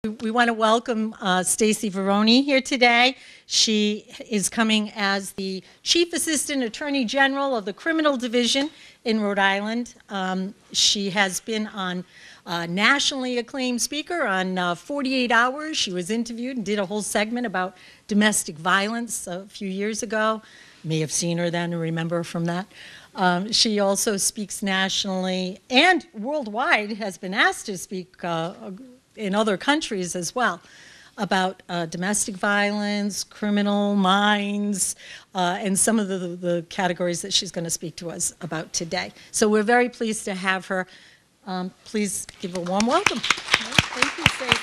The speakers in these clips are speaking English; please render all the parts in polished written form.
We want to welcome Stacey Veroni here today. She is coming as the Chief Assistant Attorney General of the Criminal Division in Rhode Island. She has been on nationally acclaimed speaker on 48 Hours. She was interviewed and did a whole segment about domestic violence a few years ago. May have seen her then and remember her from that. She also speaks nationally and worldwide, has been asked to speak in other countries as well about domestic violence, criminal minds, and some of the categories that she's going to speak to us about today. So we're very pleased to have her. Please give a warm welcome. Thank you,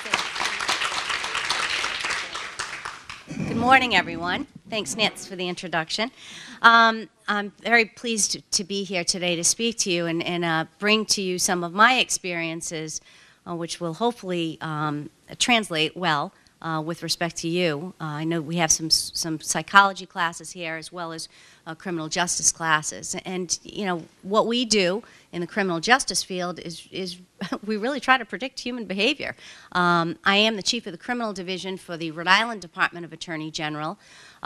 Stacey. Good morning, everyone. Thanks, Nancy, for the introduction. I'm very pleased to be here today to speak to you and bring to you some of my experiences, which will hopefully translate well with respect to you. I know we have some psychology classes here as well as criminal justice classes. And, you know, what we do in the criminal justice field is we really try to predict human behavior. I am the chief of the criminal division for the Rhode Island Department of Attorney General.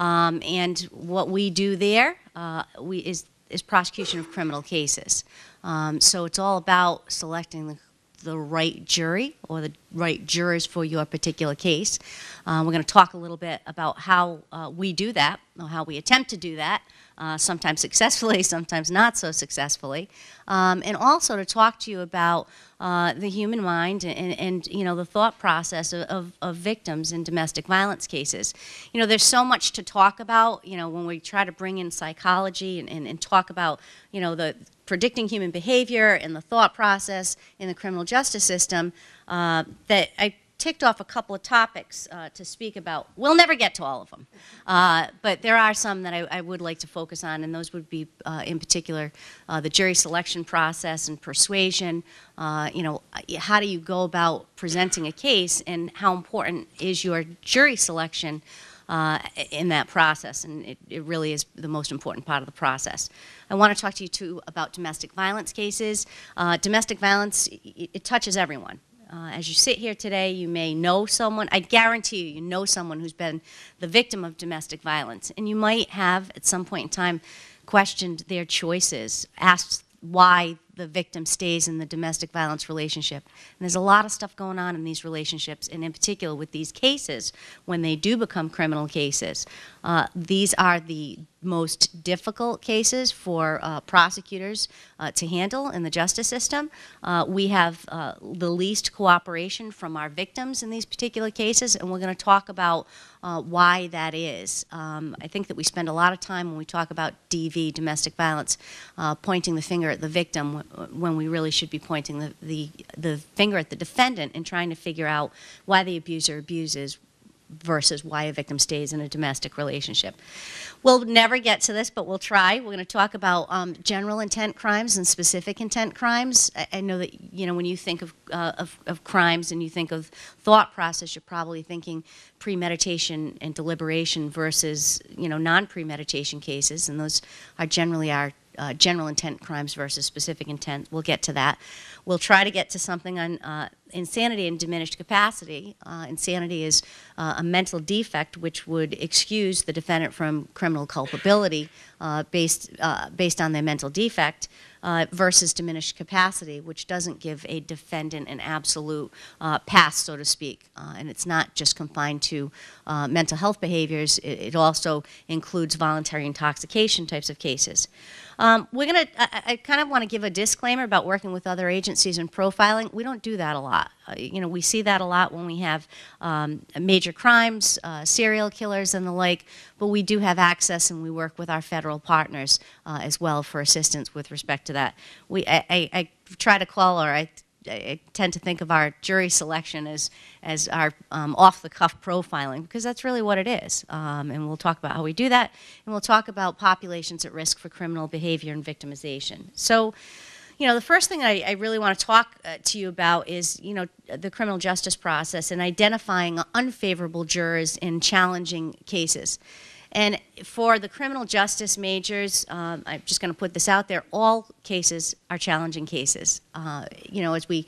And what we do there is prosecution of criminal cases. So it's all about selecting the right jury or the right jurors for your particular case. We're going to talk a little bit about how we do that, or how we attempt to do that, sometimes successfully, sometimes not so successfully, and also to talk to you about the human mind and you know, the thought process of victims in domestic violence cases. You know, there's so much to talk about, you know, when we try to bring in psychology and talk about, you know, the predicting human behavior and the thought process in the criminal justice system, that I ticked off a couple of topics to speak about. We'll never get to all of them, but there are some that I would like to focus on, and those would be, in particular, the jury selection process and persuasion. You know, how do you go about presenting a case, and how important is your jury selection in that process, and it really is the most important part of the process. I want to talk to you too about domestic violence cases. Domestic violence, it touches everyone. As you sit here today, you may know someone, I guarantee you, you know someone who's been the victim of domestic violence, and you might have at some point in time questioned their choices, asked why the victim stays in the domestic violence relationship. And there's a lot of stuff going on in these relationships, and in particular with these cases, when they do become criminal cases. These are the most difficult cases for prosecutors to handle in the justice system. We have the least cooperation from our victims in these particular cases, and we're going to talk about why that is. I think that we spend a lot of time when we talk about DV, domestic violence, pointing the finger at the victim when we really should be pointing the finger at the defendant and trying to figure out why the abuser abuses versus why a victim stays in a domestic relationship. We'll never get to this, but we'll try. We're going to talk about general intent crimes and specific intent crimes. I know that, you know, when you think of crimes and you think of thought process, you're probably thinking premeditation and deliberation versus, you know, non-premeditation cases, and those are generally our general intent crimes versus specific intent. We'll get to that. We'll try to get to something on insanity and diminished capacity. Insanity is a mental defect which would excuse the defendant from criminal culpability based on their mental defect, versus diminished capacity, which doesn't give a defendant an absolute pass, so to speak. And it's not just confined to mental health behaviors. It also includes voluntary intoxication types of cases. I kind of want to give a disclaimer about working with other agencies and profiling. We don't do that a lot. You know, we see that a lot when we have major crimes, serial killers and the like, but we do have access and we work with our federal partners as well for assistance with respect to that. I try to call, or I tend to think of our jury selection as our off-the-cuff profiling, because that's really what it is. And we'll talk about how we do that, and we'll talk about populations at risk for criminal behavior and victimization. So, you know, the first thing I really want to talk to you about is, you know, the criminal justice process and identifying unfavorable jurors in challenging cases. And for the criminal justice majors, I'm just going to put this out there, all cases are challenging cases. You know, as we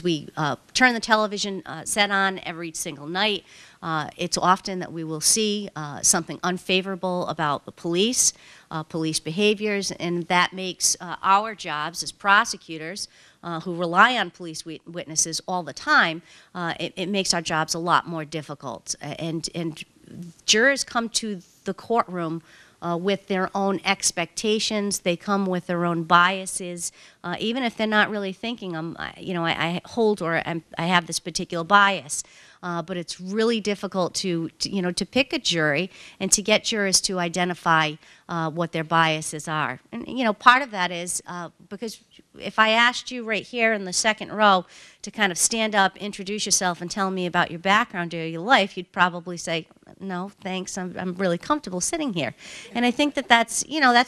turn the television set on every single night, it's often that we will see something unfavorable about the police, police behaviors, and that makes our jobs as prosecutors who rely on police witnesses all the time, it makes our jobs a lot more difficult. And jurors come to the courtroom with their own expectations. They come with their own biases, even if they're not really thinking, you know, I hold or I have this particular bias. But it's really difficult to pick a jury and to get jurors to identify what their biases are. And, you know, part of that is because if I asked you right here in the second row to kind of stand up, introduce yourself, and tell me about your background or your life, you'd probably say, no, thanks, I'm really comfortable sitting here. And I think that's, you know,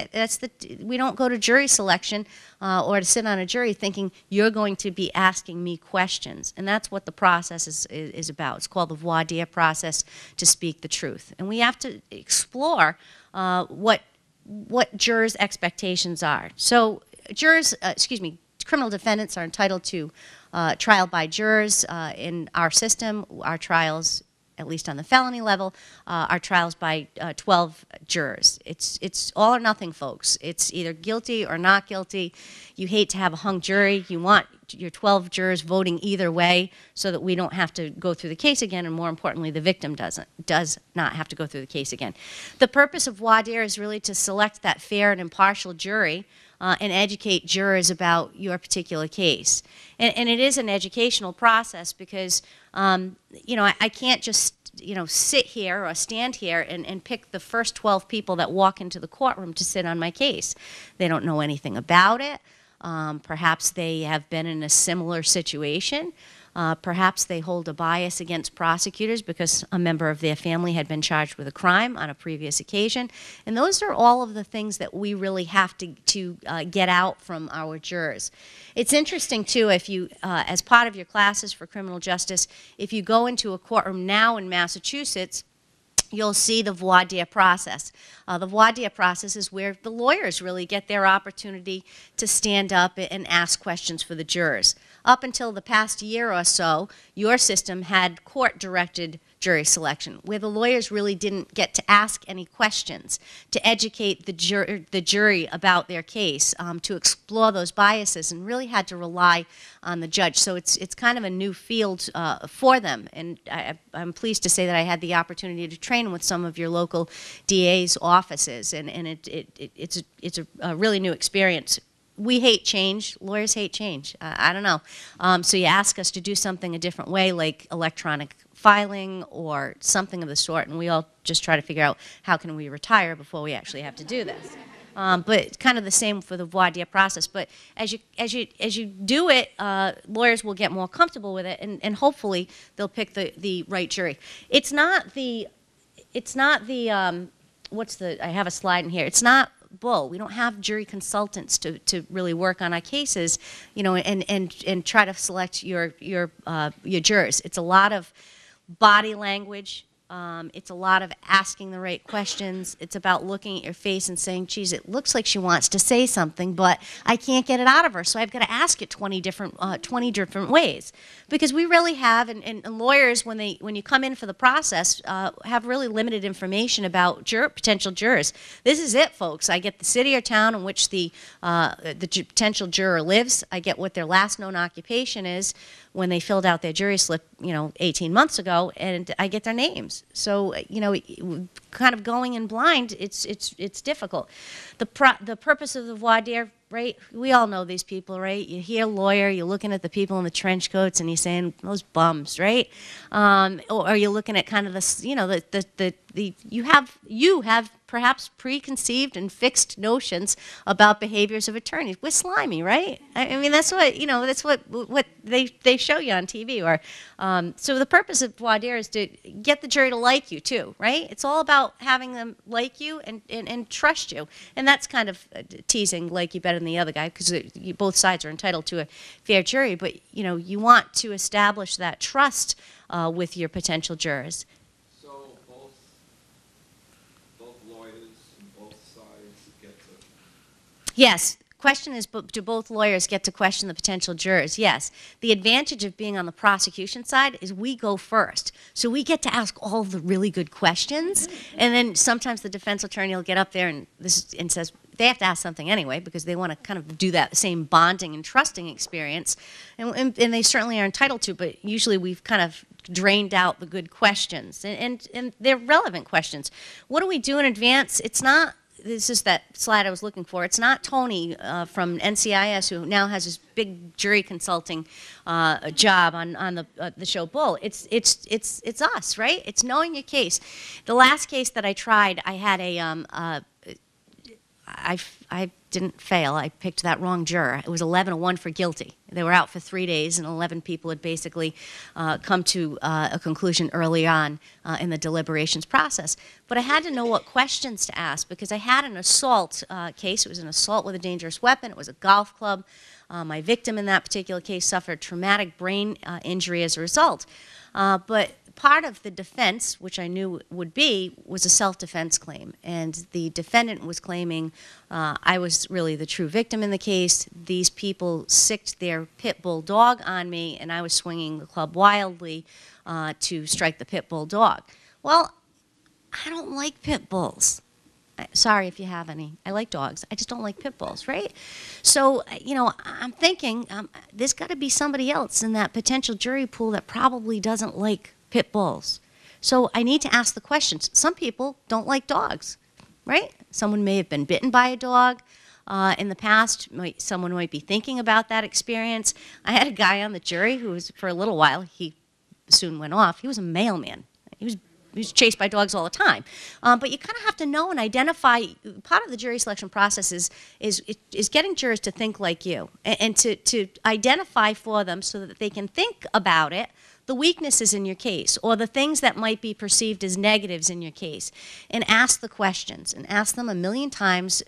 we don't go to jury selection or to sit on a jury thinking you're going to be asking me questions. And that's what the process is about. It's called the voir dire process, to speak the truth. And we have to explore what jurors' expectations are. So jurors, criminal defendants are entitled to trial by jurors. In our system, our trials, at least on the felony level, are trials by 12 jurors. It's all or nothing, folks. It's either guilty or not guilty. You hate to have a hung jury. You want your 12 jurors voting either way so that we don't have to go through the case again, and more importantly, the victim does not have to go through the case again. The purpose of voir dire is really to select that fair and impartial jury and educate jurors about your particular case. And it is an educational process because, you know, I can't just, you know, sit here or stand here and pick the first 12 people that walk into the courtroom to sit on my case. They don't know anything about it. Perhaps they have been in a similar situation. Perhaps they hold a bias against prosecutors because a member of their family had been charged with a crime on a previous occasion. And those are all of the things that we really have to get out from our jurors. It's interesting, too, if you, as part of your classes for criminal justice, if you go into a courtroom now in Massachusetts, you'll see the voir dire process. The voir dire process is where the lawyers really get their opportunity to stand up and ask questions for the jurors. Up until the past year or so, your system had court-directed jury selection, where the lawyers really didn't get to ask any questions, to educate the jury about their case, to explore those biases, and really had to rely on the judge. So it's kind of a new field for them, and I'm pleased to say that I had the opportunity to train with some of your local DA's offices, and it's a really new experience. We hate change. Lawyers hate change. I don't know. So you ask us to do something a different way, like electronic filing or something of the sort, and we all just try to figure out how can we retire before we actually have to do this. But it's kind of the same for the voir dire process. But as you do it, lawyers will get more comfortable with it, and hopefully they'll pick the right jury. It's not the I have a slide in here. It's not bull. We don't have jury consultants to really work on our cases, you know, and try to select your jurors. It's a lot of body language. It's a lot of asking the right questions. It's about looking at your face and saying, geez, it looks like she wants to say something, but I can't get it out of her, so I've got to ask it 20 different ways. Because we really have, and lawyers, when you come in for the process, have really limited information about potential jurors. This is it, folks. I get the city or town in which the potential juror lives. I get what their last known occupation is when they filled out their jury slip, you know, 18 months ago, and I get their names. So, you know, kind of going in blind, it's difficult. The purpose of the voir dire, right? We all know these people, right? You hear lawyer, you're looking at the people in the trench coats, and you're saying those bums, right? Or you're looking at kind of the, you know, you have perhaps preconceived and fixed notions about behaviors of attorneys. We're slimy, right? I mean, that's what, you know, that's what they show you on TV. Or so the purpose of voir dire is to get the jury to like you too, right? It's all about having them like you and trust you, and that's kind of teasing like you better than the other guy, because both sides are entitled to a fair jury. But you know, you want to establish that trust with your potential jurors. Yes. Question is, do both lawyers get to question the potential jurors? Yes. The advantage of being on the prosecution side is we go first. So we get to ask all the really good questions. And then sometimes the defense attorney will get up there and says, they have to ask something anyway because they want to kind of do that same bonding and trusting experience. And they certainly are entitled to, but usually we've kind of drained out the good questions. And they're relevant questions. What do we do in advance? It's not, this is that slide I was looking for. It's not Tony from NCIS who now has this big jury consulting job on the show Bull. It's us, right? It's knowing your case. The last case that I tried, I had I didn't fail. I picked that wrong juror. It was 11-1 for guilty. They were out for 3 days, and 11 people had basically come to a conclusion early on in the deliberations process. But I had to know what questions to ask because I had an assault case. It was an assault with a dangerous weapon. It was a golf club. My victim in that particular case suffered traumatic brain injury as a result. But part of the defense, which I knew would be, was a self-defense claim. And the defendant was claiming I was really the true victim in the case. These people sicked their pit bull dog on me, and I was swinging the club wildly to strike the pit bull dog. Well, I don't like pit bulls. Sorry if you have any. I like dogs. I just don't like pit bulls, right? So, you know, I'm thinking there's got to be somebody else in that potential jury pool that probably doesn't like pit bulls. So I need to ask the questions. Some people don't like dogs, right? Someone may have been bitten by a dog in the past. Someone might be thinking about that experience. I had a guy on the jury who was, for a little while, he soon went off. He was a mailman. He was chased by dogs all the time. But you kind of have to know and identify. Part of the jury selection process is getting jurors to think like you and to identify for them so that they can think about it, the weaknesses in your case or the things that might be perceived as negatives in your case, and ask the questions and ask them a million times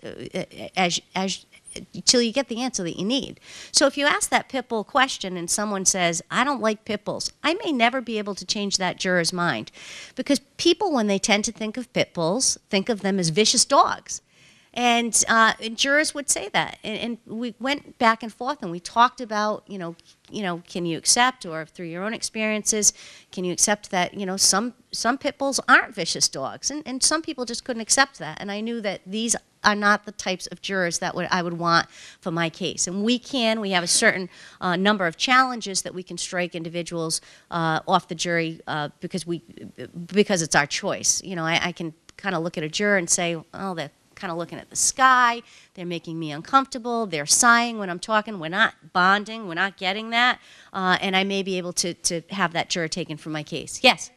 till you get the answer that you need. So if you ask that pit bull question and someone says, I don't like pit bulls, I may never be able to change that juror's mind because people, when they tend to think of pit bulls, think of them as vicious dogs. And jurors would say that, and we went back and forth, and we talked about, can you accept, or through your own experiences, can you accept that, some pit bulls aren't vicious dogs, and some people just couldn't accept that, and I knew that these are not the types of jurors that I would want for my case, and we have a certain number of challenges that we can strike individuals off the jury because it's our choice. I can kind of look at a juror and say, oh, they're kind of looking at the sky, they're making me uncomfortable, they're sighing when I'm talking, we're not bonding, we're not getting that, and I may be able to have that juror taken from my case. Yes?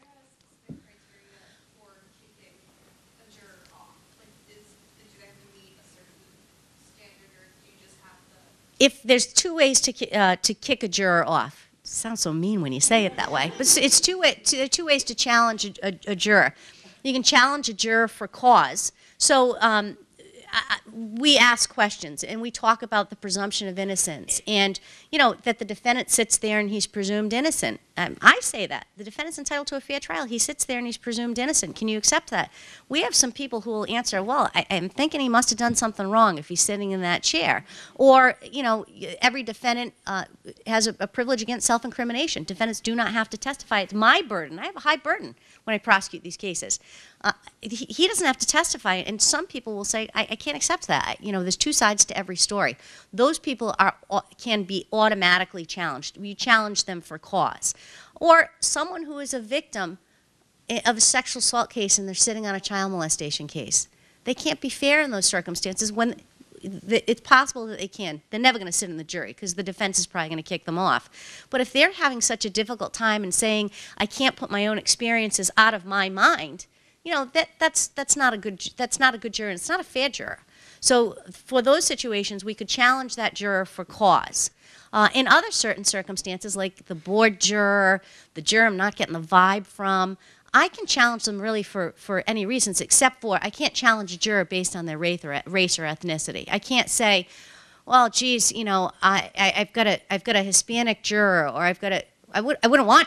If there's two ways to kick a juror off. It sounds so mean when you say it that way, but it's two ways to challenge a juror. You can challenge a juror for cause. So we ask questions, and we talk about the presumption of innocence, and that the defendant sits there and he's presumed innocent. I say that the defendant's entitled to a fair trial. He sits there and he's presumed innocent. Can you accept that? We have some people who will answer, well, I'm thinking he must have done something wrong if he's sitting in that chair. Or every defendant has a privilege against self-incrimination. Defendants do not have to testify. It's my burden. I have a high burden when I prosecute these cases. He doesn't have to testify, and some people will say, I can't accept that. There's two sides to every story. Those people can be automatically challenged. We challenge them for cause. Or someone who is a victim of a sexual assault case and they're sitting on a child molestation case. They can't be fair in those circumstances when it's possible that they can. They're never going to sit in the jury because the defense is probably going to kick them off. But if they're having such a difficult time and saying, I can't put my own experiences out of my mind, that's not a good juror, and it's not a fair juror. So for those situations, we could challenge that juror for cause. In other certain circumstances, like the bored juror, the juror I'm not getting the vibe from, I can challenge them really for any reasons, except for I can't challenge a juror based on their race or ethnicity. I can't say, well, geez, I've got a Hispanic juror, or I wouldn't want to,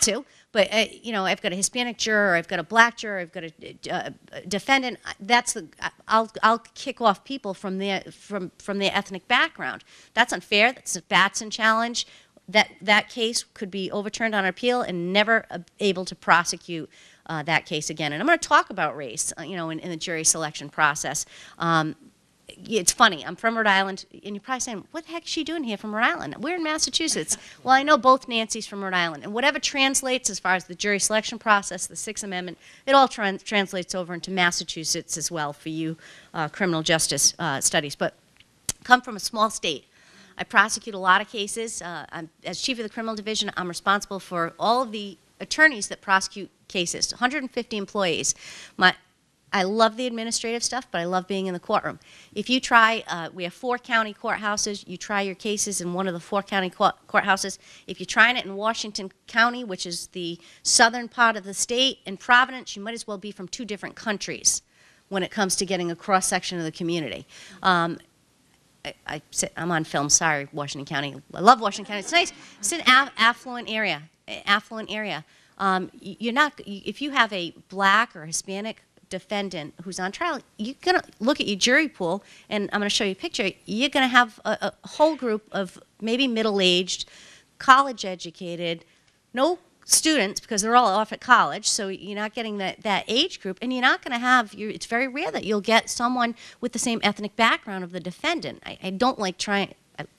But you know, I've got a Hispanic juror, I've got a black juror, I've got a defendant. I'll kick off people from their ethnic background. That's unfair. That's a Batson challenge. That case could be overturned on appeal and never able to prosecute that case again. And I'm going to talk about race, you know, in the jury selection process. It's funny, I'm from Rhode Island, and you're probably saying, what the heck is she doing here from Rhode Island? We're in Massachusetts. Well, I know both Nancys from Rhode Island, and whatever translates as far as the jury selection process, the Sixth Amendment, it all translates over into Massachusetts as well for you criminal justice studies. But come from a small state. I prosecute a lot of cases. As chief of the criminal division, I'm responsible for all of the attorneys that prosecute cases, 150 employees. I love the administrative stuff, but I love being in the courtroom. If you try, we have 4 county courthouses. You try your cases in one of the 4 county courthouses. If you're trying it in Washington County, which is the southern part of the state, in Providence, you might as well be from 2 different countries when it comes to getting a cross-section of the community. I'm on film, sorry, Washington County. I love Washington County. It's nice. It's an affluent area. If you have a black or Hispanic defendant who's on trial, you're going to look at your jury pool, and I'm going to show you a picture. You're going to have a whole group of maybe middle-aged, college-educated, no students because they're all off at college, so you're not getting that age group, and you're not going to have, it's very rare that you'll get someone with the same ethnic background of the defendant. I don't like trying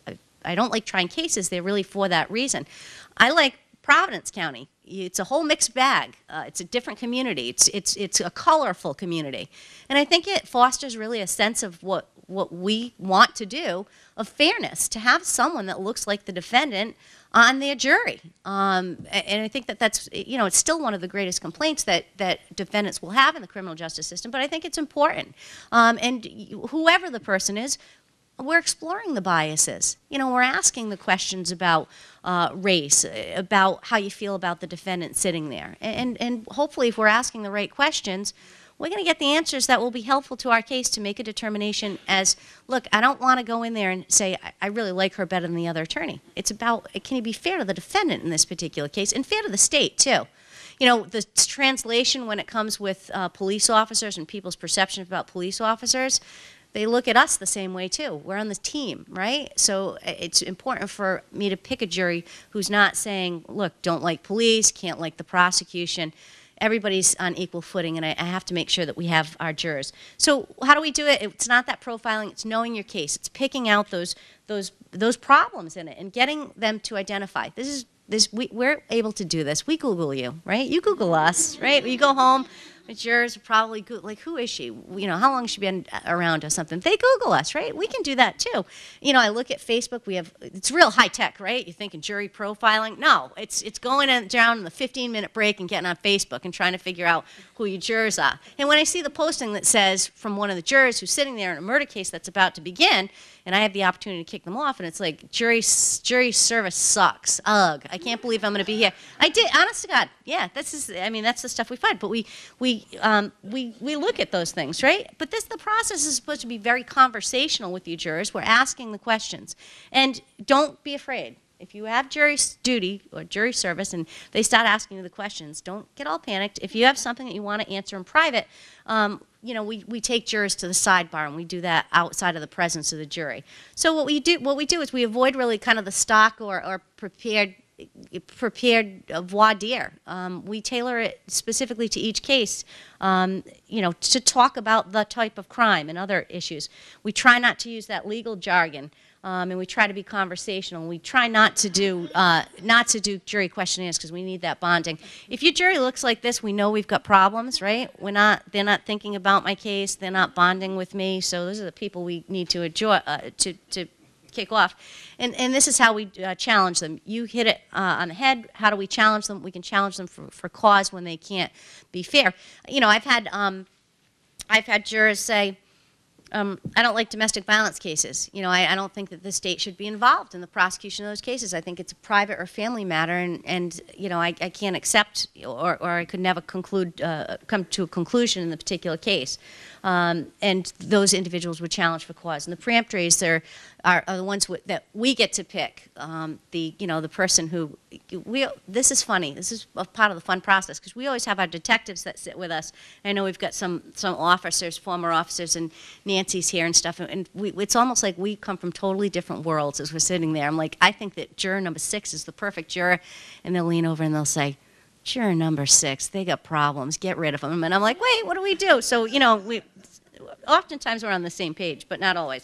cases. They're really for that reason. I like Providence County. It's a whole mixed bag. It's a different community. It's a colorful community. And I think it fosters really a sense of what we want to do, of fairness, to have someone that looks like the defendant on their jury. And I think that's, you know, it's still one of the greatest complaints that defendants will have in the criminal justice system, but I think it's important. And whoever the person is, we're exploring the biases. You know, we're asking the questions about race, about how you feel about the defendant sitting there. And hopefully if we're asking the right questions, we're going to get the answers that will be helpful to our case to make a determination as, look, I don't want to go in there and say, I really like her better than the other attorney. It's about, can you be fair to the defendant in this particular case, and fair to the state, too. You know, the translation when it comes with police officers and people's perceptions about police officers, they look at us the same way too. We're on the team, right? So it's important for me to pick a jury who's not saying, look, don't like police, can't like the prosecution. Everybody's on equal footing, and I have to make sure that we have our jurors. So how do we do it? It's not that profiling, it's knowing your case. It's picking out those problems in it and getting them to identify. We're able to do this. We Google you, right? You Google us, right? You go home. Jurors are probably like, who is she? You know, how long has she been around or something? They Google us, right? We can do that too. You know, I look at Facebook. It's real high tech, right? You're thinking jury profiling. No, it's going down in the 15-minute break and getting on Facebook and trying to figure out who your jurors are. And when I see the posting that says from one of the jurors who's sitting there in a murder case that's about to begin, and I have the opportunity to kick them off, and it's like, jury service sucks. Ugh, I can't believe I'm going to be here. I did, honest to God, yeah, that's the stuff we find. But we look at those things, right? But the process is supposed to be very conversational with you jurors. We're asking the questions. And don't be afraid. If you have jury duty or jury service and they start asking you the questions, don't get all panicked. If you have something that you want to answer in private, you know, we take jurors to the sidebar, and we do that outside of the presence of the jury. So what we do is we avoid really kind of the stock or prepared voir dire. We tailor it specifically to each case, you know, to talk about the type of crime and other issues. We try not to use that legal jargon, and we try to be conversational. We try not to do jury questionnaires because we need that bonding. If your jury looks like this, we know we've got problems, right? They're not thinking about my case. They're not bonding with me. So those are the people we need to enjoy to kick off. And this is how we challenge them. You hit it on the head. How do we challenge them? We can challenge them for cause when they can't be fair. You know, I've had jurors say, I don't like domestic violence cases. You know, I don't think that the state should be involved in the prosecution of those cases. I think it's a private or family matter, and you know, I can't accept or I could never come to a conclusion in the particular case. and those individuals were challenged for cause. And the preemptories are the ones that we get to pick. The person who this is funny. This is a part of the fun process because we always have our detectives that sit with us. I know we've got some officers, former officers, and Nancy's here and stuff. And it's almost like we come from totally different worlds as we're sitting there. I'm like, I think that juror number 6 is the perfect juror, and they'll lean over and they'll say, juror number 6, they got problems, get rid of them. And I'm like, wait, what do we do? So, oftentimes we're on the same page, but not always.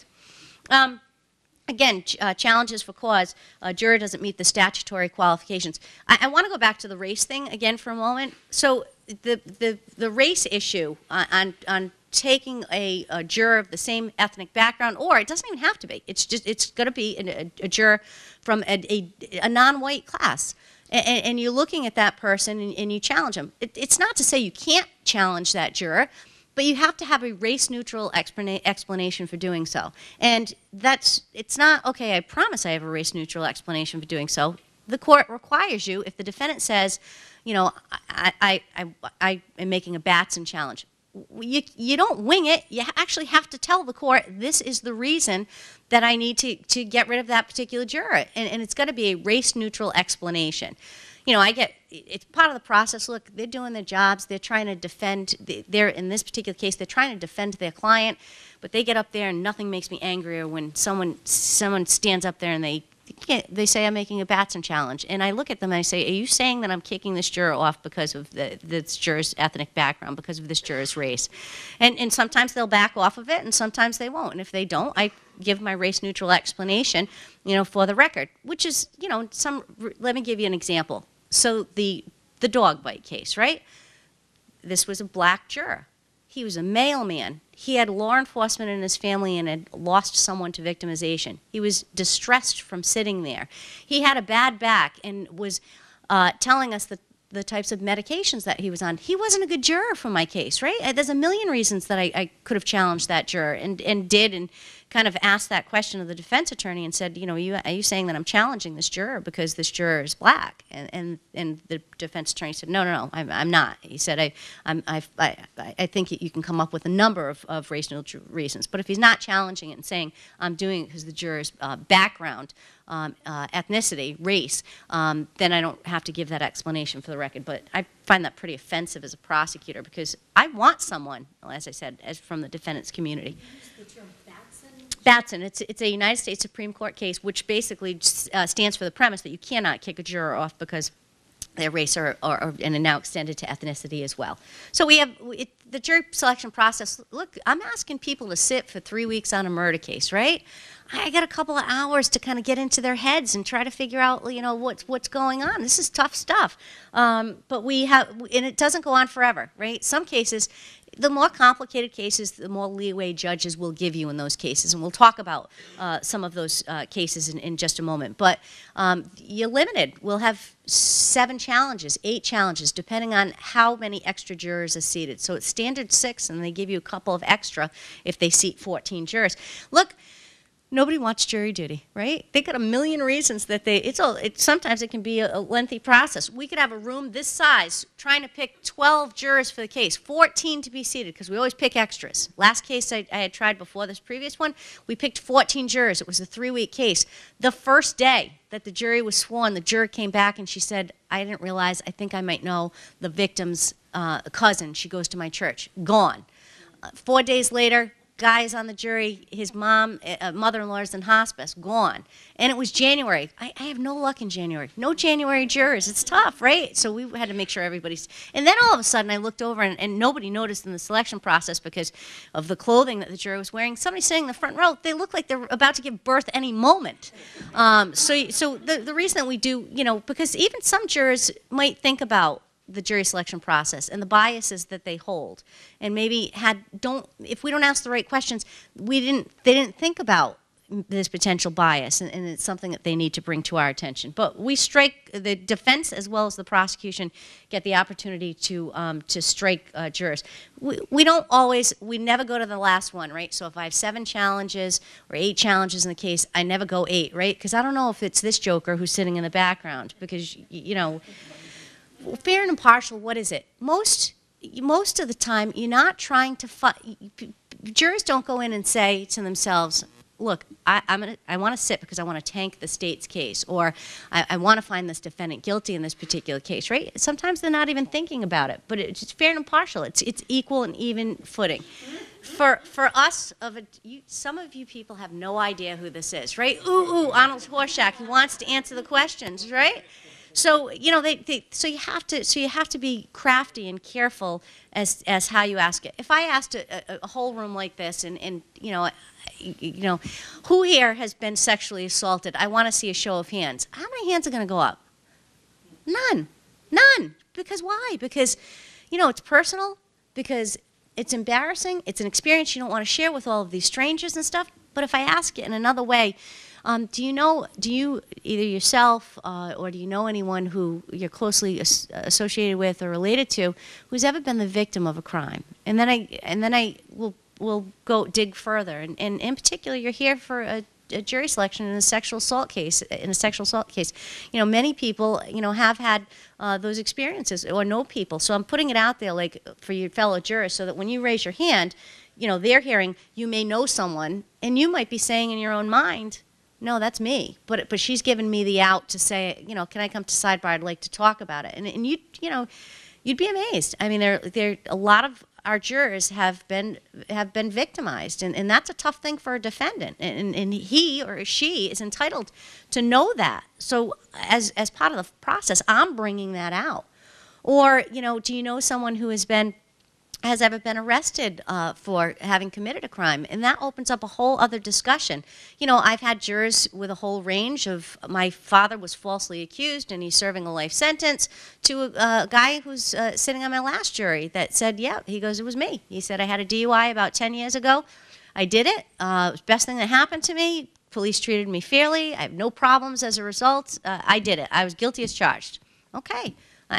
Again, challenges for cause. A juror doesn't meet the statutory qualifications. I want to go back to the race thing again for a moment. So the race issue on taking a juror of the same ethnic background, or it doesn't even have to be. It's going to be a juror from a non-white class. And you're looking at that person and you challenge them. It's not to say you can't challenge that juror, but you have to have a race-neutral explanation for doing so. And it's not, okay, I promise I have a race-neutral explanation for doing so. The court requires you, if the defendant says, I am making a Batson challenge, you don't wing it. You actually have to tell the court, this is the reason that I need to get rid of that particular juror. And it's got to be a race-neutral explanation. It's part of the process. Look, they're doing their jobs. They're trying to defend, in this particular case, they're trying to defend their client, but they get up there and nothing makes me angrier when someone stands up there and they say I'm making a Batson challenge. And I look at them and I say, are you saying that I'm kicking this juror off because of this juror's ethnic background, because of this juror's race? And sometimes they'll back off of it and sometimes they won't. And if they don't, I give my race-neutral explanation, for the record, which is, let me give you an example. So the dog bite case, right? This was a black juror. He was a male man. He had law enforcement in his family and had lost someone to victimization. He was distressed from sitting there. He had a bad back and was telling us the types of medications that he was on. He wasn't a good juror for my case, right? There's a million reasons that I could have challenged that juror and did, and kind of asked that question of the defense attorney and said, are you saying that I'm challenging this juror because this juror is black? And the defense attorney said, no, I'm not. He said, I think you can come up with a number of race-neutral reasons. But if he's not challenging it and saying, I'm doing it because the juror's background, ethnicity, race, then I don't have to give that explanation for the record. But I find that pretty offensive as a prosecutor because I want someone, as I said, as from the defendant's community. Batson, it's a United States Supreme Court case which basically stands for the premise that you cannot kick a juror off because their race and are now extended to ethnicity as well. So we have the jury selection process. Look, I'm asking people to sit for 3 weeks on a murder case, right? I got a couple of hours to kind of get into their heads and try to figure out, what's going on. This is tough stuff. But and it doesn't go on forever, right? Some cases, the more complicated cases, the more leeway judges will give you in those cases. And we'll talk about some of those cases in just a moment. But you're limited. We'll have 7 challenges, 8 challenges, depending on how many extra jurors are seated. So it's standard 6, and they give you a couple of extra if they seat 14 jurors. Look, nobody wants jury duty, right? They got a million reasons that sometimes it can be a lengthy process. We could have a room this size trying to pick 12 jurors for the case, 14 to be seated, because we always pick extras. Last case I had tried before this previous one, we picked 14 jurors. It was a 3-week case. The first day that the jury was sworn, the juror came back and she said, I didn't realize, I think I might know the victim's cousin. She goes to my church. Gone. 4 days later, guy's on the jury, his mother-in-law is in hospice, gone. And it was January. I have no luck in January. No January jurors. It's tough, right? So we had to make sure everybody's... And then all of a sudden I looked over and nobody noticed in the selection process because of the clothing that the juror was wearing. Somebody sitting in the front row, they look like they're about to give birth any moment. So the reason that we do, because even some jurors might think about the jury selection process and the biases that they hold, and maybe if we don't ask the right questions, they didn't think about this potential bias, and it's something that they need to bring to our attention. But the defense as well as the prosecution get the opportunity to strike jurors. We never go to the last one, right? So if I have 7 challenges or 8 challenges in the case, I never go 8, right? Because I don't know if it's this joker who's sitting in the background, because fair and impartial, what is it? Most most of the time, you're not trying to jurors don't go in and say to themselves, look, I want to sit because I want to tank the state's case, or I want to find this defendant guilty in this particular case, right? Sometimes they're not even thinking about it, but it's fair and impartial. It's equal and even footing. For us, some of you people have no idea who this is, right? Ooh, Arnold Horshack, who wants to answer the questions, right? So so you have to be crafty and careful as how you ask it. If I asked a whole room like this, and who here has been sexually assaulted? I want to see a show of hands. How many hands are going to go up? None. Because why? Because it's personal. Because it's embarrassing. It's an experience you don't want to share with all of these strangers and stuff. But if I ask it in another way, do you either yourself or do you know anyone who you're closely associated with or related to who's ever been the victim of a crime? And then I will go dig further. And in particular, you're here for a jury selection in a sexual assault case. Many people have had those experiences or know people. So I'm putting it out there like for your fellow jurors, so that when you raise your hand, they're hearing you may know someone, and you might be saying in your own mind, no, that's me. But she's given me the out to say, can I come to sidebar? I'd like to talk about it. And you'd be amazed. I mean, there a lot of our jurors have been victimized, and that's a tough thing for a defendant. And he or she is entitled to know that. So as part of the process, I'm bringing that out. Or do you know someone who has ever been arrested for having committed a crime? And that opens up a whole other discussion. I've had jurors with a whole range of, my father was falsely accused and he's serving a life sentence, to a guy who's sitting on my last jury that said, yeah, he goes, it was me. He said, I had a DUI about 10 years ago. I did it. It was the best thing that happened to me. Police treated me fairly. I have no problems as a result. I did it. I was guilty as charged. Okay.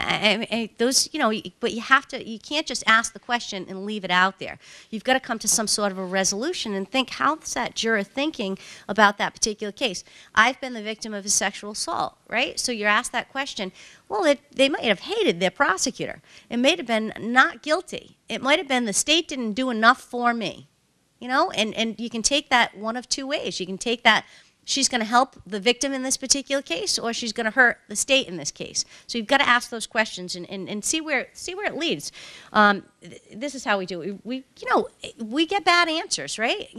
But you can't just ask the question and leave it out there. You've got to come to some sort of a resolution and think, how's that juror thinking about that particular case? I've been the victim of a sexual assault, right? So you're asked that question. Well, they might have hated their prosecutor. It might have been not guilty. It might have been the state didn't do enough for me, and you can take that one of two ways. You can take that she's going to help the victim in this particular case, or she's going to hurt the state in this case. So you've got to ask those questions and see where it leads. This is how we do it. We get bad answers, right?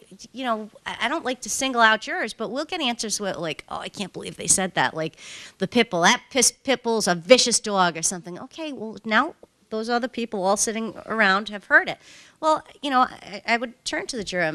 I don't like to single out jurors, but we'll get answers like, oh, I can't believe they said that. Like the pit bull, that pit bull's a vicious dog or something. Okay, well now those other people all sitting around have heard it. Well, I would turn to the juror.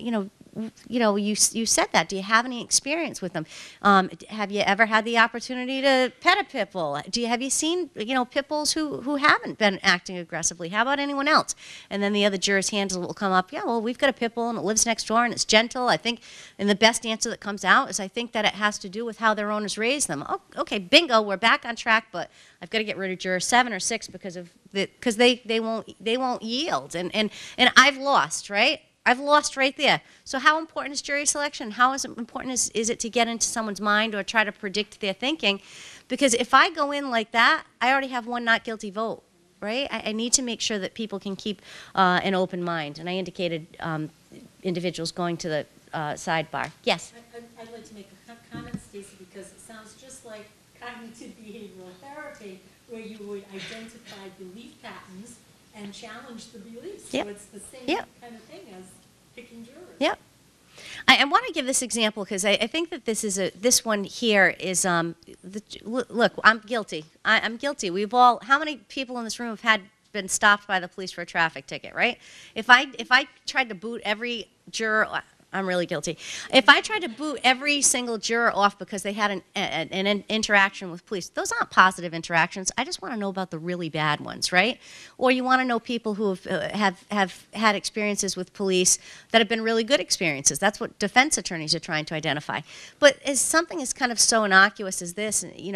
You said that. Do you have any experience with them? Have you ever had the opportunity to pet a pit bull? Have you seen pit bulls who haven't been acting aggressively? How about anyone else? And then the other juror's hands will come up. Yeah, well, we've got a pit bull and it lives next door and it's gentle. I think, and the best answer that comes out is I think that it has to do with how their owners raised them. Oh, okay, bingo, we're back on track. But I've got to get rid of juror 7 or 6 because they won't yield. And I've lost, right? I've lost right there. So how important is jury selection? How important is it to get into someone's mind or try to predict their thinking? Because if I go in like that, I already have one not guilty vote, right? I need to make sure that people can keep an open mind. And I indicated individuals going to the sidebar. Yes? I'd like to make a comment, Stacey, because it sounds just like cognitive behavioral therapy, where you would identify belief patterns and challenge the beliefs. Yep. So it's the same Yep. kind of thing as picking jurors. Yep. I want to give this example because I think that this one here is look, I'm guilty. I'm guilty. We've all, how many people in this room have been stopped by the police for a traffic ticket, right? If I tried to boot every juror, I'm really guilty. If I tried to boot every single juror off because they had an interaction with police, those aren't positive interactions. I just want to know about the really bad ones, right? Or you want to know people who have had experiences with police that have been really good experiences. That's what defense attorneys are trying to identify. But as something is kind of so innocuous as this,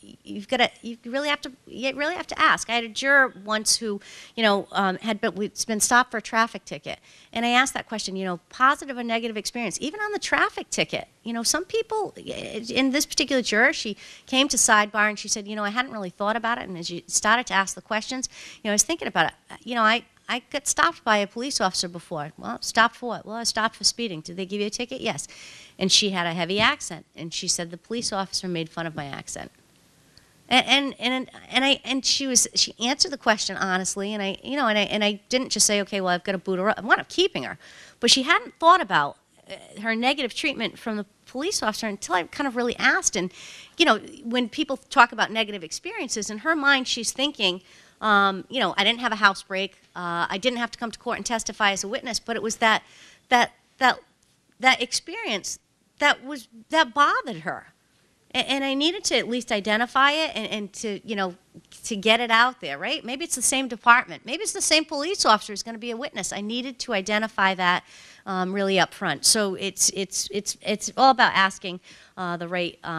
you really have to ask. I had a juror once who, had been stopped for a traffic ticket, and I asked that question, positive or negative experience, even on the traffic ticket. Some people, in this particular juror, she came to sidebar and she said, I hadn't really thought about it, and as you started to ask the questions, I was thinking about it. I got stopped by a police officer before. Well, stopped for what? Well, I stopped for speeding. Did they give you a ticket? Yes. And she had a heavy accent, and she said the police officer made fun of my accent. And she answered the question honestly, and I didn't just say, okay, well, I've got to boot her up. I wound up keeping her, but she hadn't thought about her negative treatment from the police officer until I kind of really asked. And when people talk about negative experiences, in her mind, she's thinking, I didn't have a house break. I didn't have to come to court and testify as a witness, but it was that experience that bothered her, and I needed to at least identify it and to get it out there, right? Maybe it's the same department, maybe it's the same police officer who's going to be a witness. I needed to identify that really up front. So it's all about asking the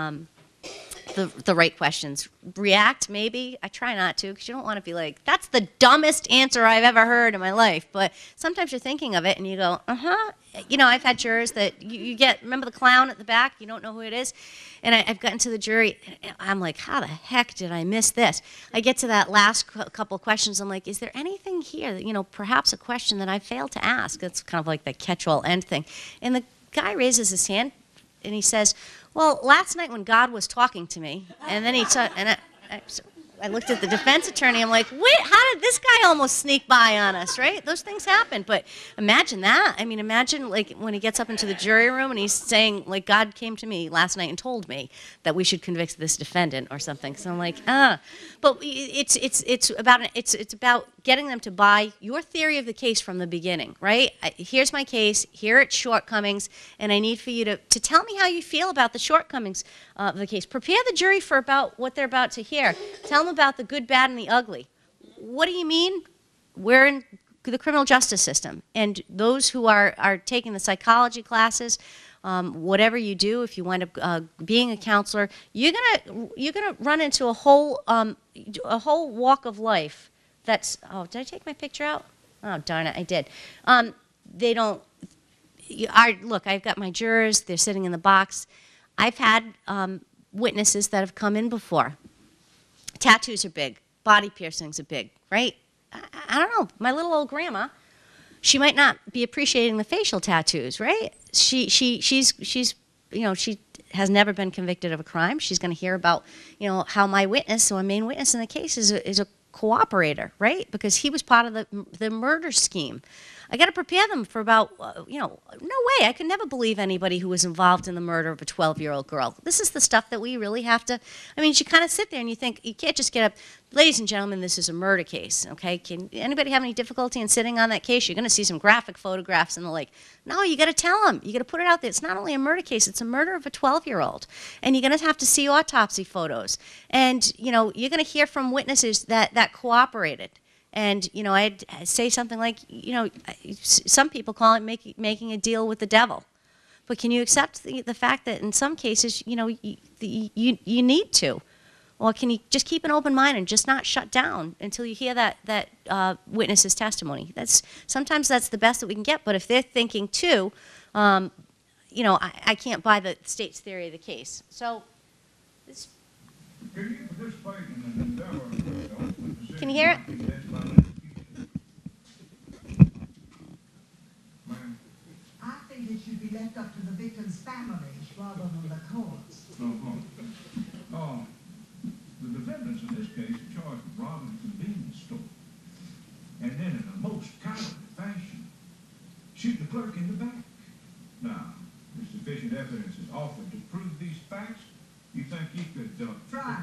right questions. React, maybe. I try not to, because you don't want to be like, that's the dumbest answer I've ever heard in my life. But sometimes you're thinking of it and you go, uh-huh. I've had jurors that you get, remember the clown at the back? You don't know who it is? And I've gotten to the jury, I'm like, how the heck did I miss this? I get to that last couple of questions, I'm like, is there anything here that, perhaps a question that I failed to ask? That's kind of like the catch-all end thing. And the guy raises his hand and he says, well, last night when God was talking to me, and then I looked at the defense attorney, I'm like, wait, how did this guy almost sneak by on us, right? Those things happen, but imagine that. I mean, imagine like when he gets up into the jury room and he's saying, like, God came to me last night and told me that we should convict this defendant or something. So I'm like, But it's about getting them to buy your theory of the case from the beginning, right? Here's my case, here are its shortcomings, and I need for you to tell me how you feel about the shortcomings of the case. Prepare the jury for about what they're about to hear. Tell them about the good, bad, and the ugly. What do you mean? We're in the criminal justice system, and those who are taking the psychology classes, whatever you do, if you wind up being a counselor, you're gonna run into a whole walk of life. That's, oh, did I take my picture out? Oh, darn it, I did. They don't, look, I've got my jurors, they're sitting in the box. I've had witnesses that have come in before. Tattoos are big, body piercings are big, right? I don't know, my little old grandma, she might not be appreciating the facial tattoos, right? She's she has never been convicted of a crime. She's going to hear about, how my witness, so a main witness in the case is a cooperator, right? Because he was part of the murder scheme. I got to prepare them for about, no way. I could never believe anybody who was involved in the murder of a 12-year-old girl. This is the stuff that we really have to, you kind of sit there and you think, you can't just get up, ladies and gentlemen, this is a murder case, okay? Can anybody have any difficulty in sitting on that case? You're going to see some graphic photographs and the like. No, you got to tell them. You got to put it out there. It's not only a murder case, it's a murder of a 12-year-old. And you're going to have to see autopsy photos. And, you're going to hear from witnesses that cooperated. And, I'd say something like, some people call it making a deal with the devil. But can you accept the fact that in some cases, you need to? Or can you just keep an open mind and just not shut down until you hear that witness's testimony? Sometimes that's the best that we can get. But if they're thinking too, I can't buy the state's theory of the case. So this. Can you hear it? I think it should be left up to the victim's families rather than the courts. The defendants in this case are charged with robbing a convenience store, and then in the most cowardly fashion, shooting the clerk in the back. Now, if sufficient evidence is offered to prove these facts, you think you could try?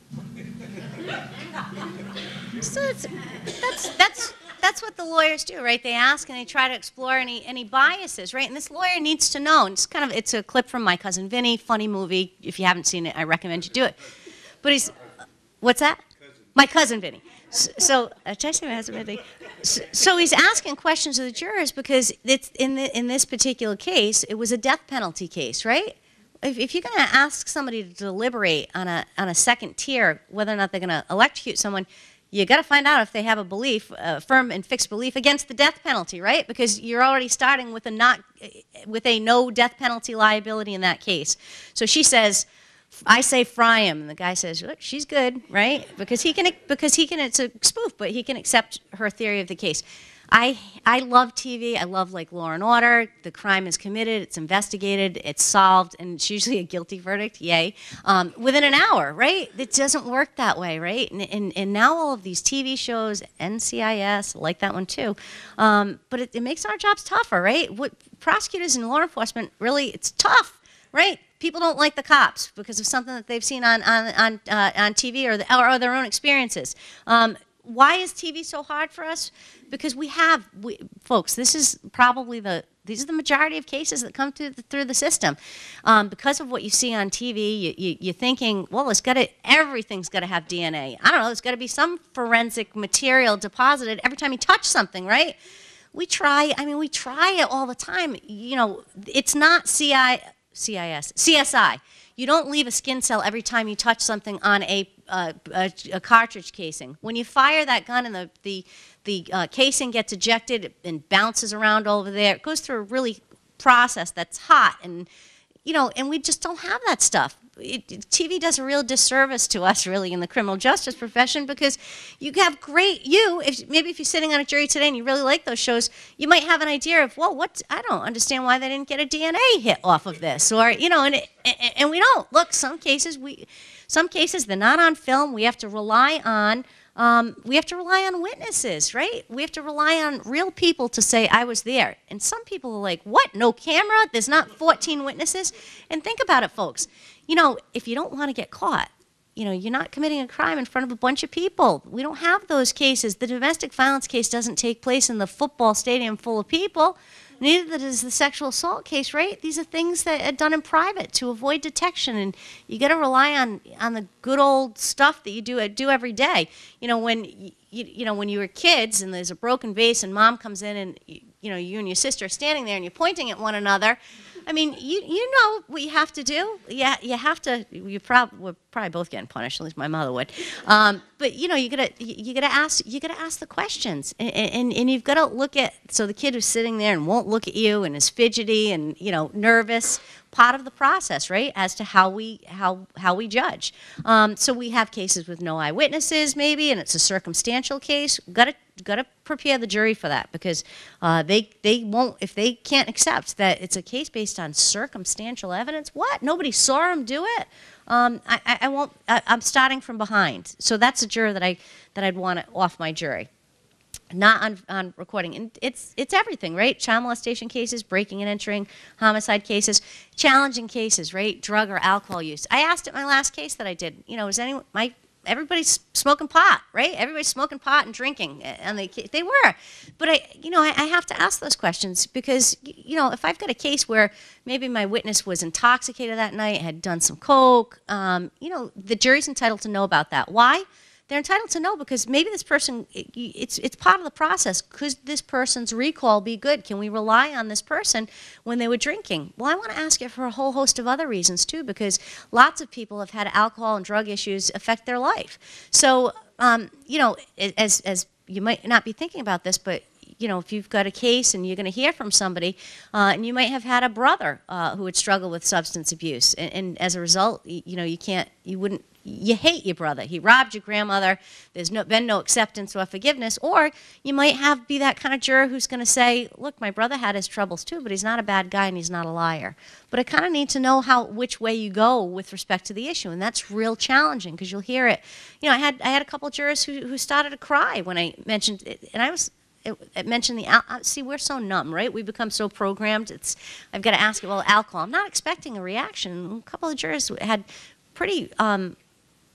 So that's what the lawyers do, right? They ask and they try to explore any biases, right? And this lawyer needs to know. And it's a clip from My Cousin Vinny, funny movie. If you haven't seen it, I recommend you do it. But what's that? My Cousin Vinny. So did I say My Cousin Vinny? So he's asking questions of the jurors because it's in this particular case, it was a death penalty case, right? if you're going to ask somebody to deliberate on a second tier whether or not they're going to electrocute someone, you got to find out if they have a belief, a firm and fixed belief against the death penalty, right? Because you're already starting with a no death penalty liability in that case. So she says, I say fry him, and the guy says, look, she's good, right? Because he can, it's a spoof, but he can accept her theory of the case. I love TV. I love like Law and Order. The crime is committed, it's investigated, it's solved, and it's usually a guilty verdict, yay, within an hour, right? It doesn't work that way, right? And now all of these TV shows, NCIS, I like that one too, but it makes our jobs tougher, right? What prosecutors and law enforcement, really, it's tough, right? People don't like the cops because of something that they've seen on TV or their own experiences. Why is TV so hard for us? Because folks, these are the majority of cases that come through the system. Because of what you see on TV, you're thinking, well, everything's got to have DNA. I don't know, there's got to be some forensic material deposited every time you touch something, right? We try it all the time. You know, it's not CSI. You don't leave a skin cell every time you touch something on a cartridge casing. When you fire that gun and the casing gets ejected and bounces around over there, it goes through a really process that's hot, and and we just don't have that stuff. TV does a real disservice to us, really, in the criminal justice profession, because you have maybe if you're sitting on a jury today and you really like those shows, you might have an idea of, well, I don't understand why they didn't get a DNA hit off of this, or and we don't. Look, some cases they're not on film. We have to rely on witnesses, right? We have to rely on real people to say, I was there. And some people are like, what, no camera? There's not 14 witnesses? And think about it, folks. If you don't want to get caught, you're not committing a crime in front of a bunch of people. We don't have those cases. The domestic violence case doesn't take place in the football stadium full of people. Neither does the sexual assault case, right? These are things that are done in private to avoid detection, and you got to rely on the good old stuff that you do every day. When you were kids and there's a broken vase and mom comes in and you and your sister are standing there and you're pointing at one another. I mean, you know what you have to do. Yeah, you have to. We're probably both getting punished. At least my mother would. But you gotta ask the questions, and you've got to look at. So the kid who's sitting there and won't look at you and is fidgety and nervous. Part of the process, right, as to how we judge. So we have cases with no eyewitnesses, maybe, and it's a circumstantial case. Got to prepare the jury for that, because they won't, if they can't accept that it's a case based on circumstantial evidence. What? Nobody saw him do it. I won't. I'm starting from behind. So that's a juror that I'd want off my jury. Not on recording. And it's everything, right? Child molestation cases, breaking and entering, homicide cases, challenging cases, right? Drug or alcohol use. I asked at my last case that I did, is everybody's smoking pot, right? Everybody's smoking pot and drinking, and they were. But I have to ask those questions, because if I've got a case where maybe my witness was intoxicated that night, had done some coke, the jury's entitled to know about that. Why? They're entitled to know because maybe this person, it's part of the process. Could this person's recall be good? Can we rely on this person when they were drinking? Well, I want to ask it for a whole host of other reasons too, because lots of people have had alcohol and drug issues affect their life. So, as you might not be thinking about this, but if you've got a case and you're going to hear from somebody, and you might have had a brother who would struggle with substance abuse, and as a result, you hate your brother. He robbed your grandmother. There's been no acceptance or forgiveness. Or you might be that kind of juror who's going to say, look, my brother had his troubles too, but he's not a bad guy and he's not a liar. But I kind of need to know which way you go with respect to the issue, and that's real challenging, because you'll hear it. I had a couple of jurors who started to cry when I mentioned it, and I mentioned see, we're so numb, right? We become so programmed. I've got to ask it, well, alcohol. I'm not expecting a reaction. A couple of jurors had pretty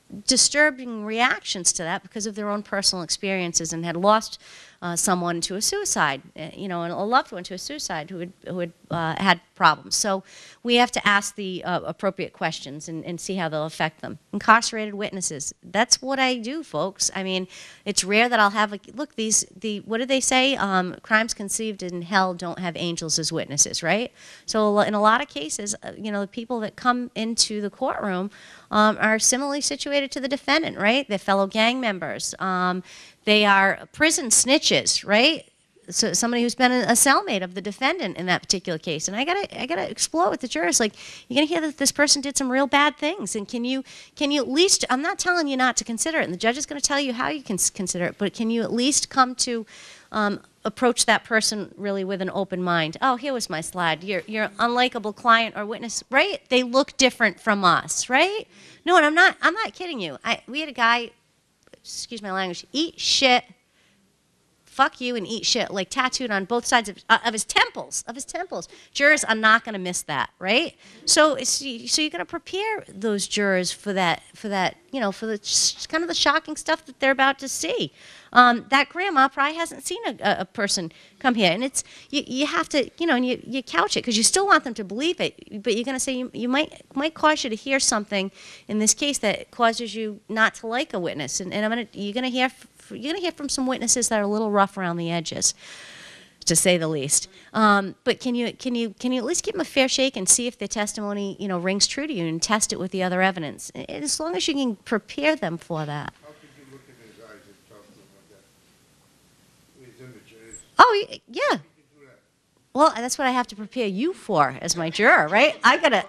disturbing reactions to that because of their own personal experiences and had lost someone to a suicide, you know, and a loved one to a suicide who had had problems. So we have to ask the appropriate questions and see how they'll affect them. Incarcerated witnesses. That's what I do, folks. I mean, it's rare that I'll have look, what did they say? Crimes conceived in hell don't have angels as witnesses, right? So in a lot of cases, you know, the people that come into the courtroom are similarly situated to the defendant, right? They're fellow gang members. They are prison snitches, right? So somebody who's been a cellmate of the defendant in that particular case. And I gotta explore with the jurors, like, you're gonna hear that this person did some real bad things, and can you at least, I'm not telling you not to consider it, and the judge is gonna tell you how you can consider it, but can you at least come to approach that person really with an open mind? Oh, here was my slide. Your unlikable client or witness, right? They look different from us, right? No, and I'm not kidding you. We had a guy, excuse my language, eat shit, fuck you and eat shit, like tattooed on both sides of his temples, Jurors are not going to miss that, right? So you're going to prepare those jurors for that, you know, for the kind of the shocking stuff that they're about to see. That grandma probably hasn't seen a person come here, and it's you have to, you know, and you couch it because you still want them to believe it, but you're going to say you might cause you to hear something in this case that causes you not to like a witness, and you're going to hear from some witnesses that are a little rough around the edges, to say the least. But can you at least give them a fair shake and see if their testimony, you know, rings true to you, and test it with the other evidence, and as long as you can prepare them for that. How could you look in his eyes and talk to him like that? With images. Oh, yeah. You can do that. Well, that's what I have to prepare you for as my juror, right? I gotta.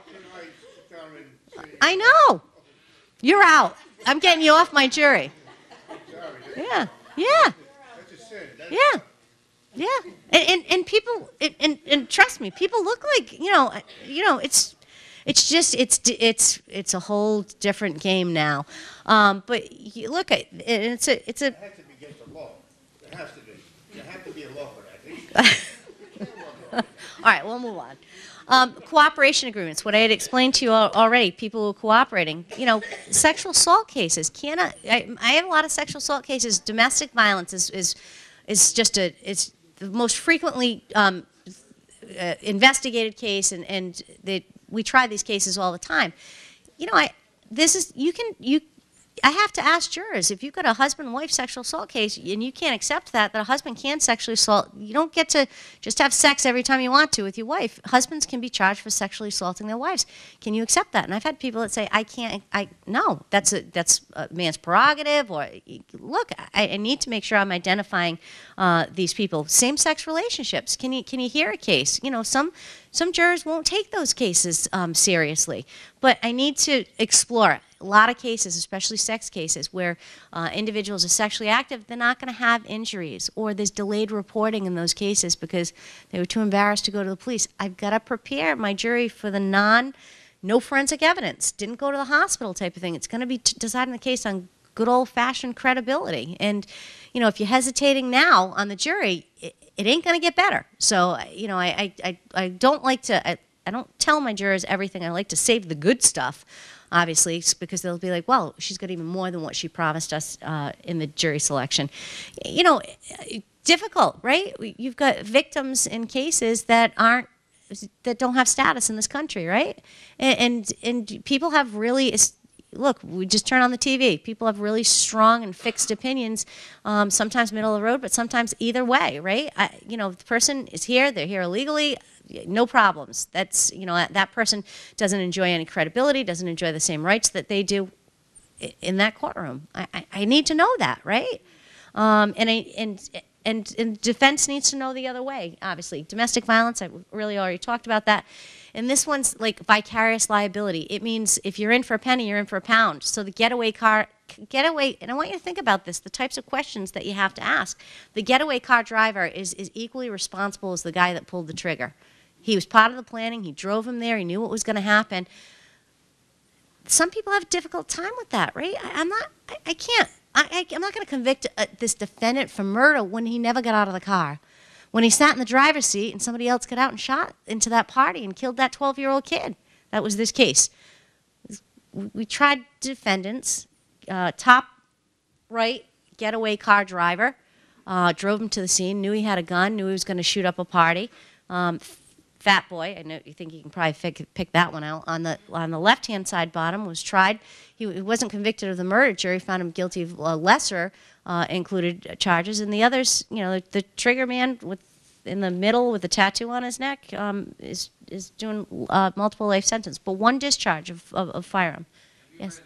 I know. You're out. I'm getting you off my jury. Yeah. Yeah. That's a sin. Yeah. Yeah. And people, and trust me, people look like, you know, it's just, it's a whole different game now. But you look at, it's a. It has to be against the law. It has to be. There has to be a law for that. All right, we'll move on. Cooperation agreements, what I had explained to you already, people who are cooperating. You know, sexual assault cases, I have a lot of sexual assault cases. Domestic violence is just it's the most frequently investigated case, and we try these cases all the time. You know, I have to ask jurors, if you've got a husband-wife sexual assault case and you can't accept that a husband can sexually assault, you don't get to just have sex every time you want to with your wife. Husbands can be charged for sexually assaulting their wives. Can you accept that? And I've had people that say, no, that's a man's prerogative, or look, I need to make sure I'm identifying these people. Same-sex relationships. Can you hear a case? You know, some jurors won't take those cases seriously, but I need to explore it. A lot of cases, especially sex cases, where individuals are sexually active, they're not going to have injuries, or there's delayed reporting in those cases because they were too embarrassed to go to the police. I've got to prepare my jury for the no forensic evidence, didn't go to the hospital type of thing. It's going to be deciding the case on good old-fashioned credibility. And, you know, if you're hesitating now on the jury, it ain't going to get better. So, you know, I don't like to, I don't tell my jurors everything. I like to save the good stuff, obviously, because they'll be like, well, she's got even more than what she promised us in the jury selection. You know, difficult, right? You've got victims in cases that don't have status in this country, right? And people have really, look, we just turn on the TV. People have really strong and fixed opinions, sometimes middle of the road, but sometimes either way, right? You know, the person is here, they're here illegally, no problems. That's, you know, that person doesn't enjoy any credibility, doesn't enjoy the same rights that they do in that courtroom. I need to know that, right? And defense needs to know the other way, obviously. Domestic violence, I really already talked about that. And this one's like vicarious liability. It means if you're in for a penny, you're in for a pound. So the getaway car, and I want you to think about this, the types of questions that you have to ask. The getaway car driver is equally responsible as the guy that pulled the trigger. He was part of the planning. He drove him there. He knew what was going to happen. Some people have a difficult time with that, right? I'm not going to convict this defendant for murder when he never got out of the car. When he sat in the driver's seat and somebody else got out and shot into that party and killed that 12-year-old kid. That was this case. We tried defendants top right getaway car driver, drove him to the scene, knew he had a gun, knew he was going to shoot up a party. Fat boy, I know you think you can probably pick that one out. On the left-hand side bottom was tried. He wasn't convicted of the murder. Jury found him guilty of lesser included charges, and the others, you know, the trigger man in the middle with the tattoo on his neck is doing multiple life sentence, but one discharge of firearm. Yes.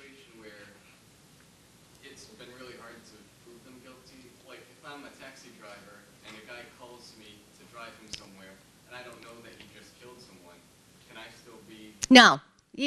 No.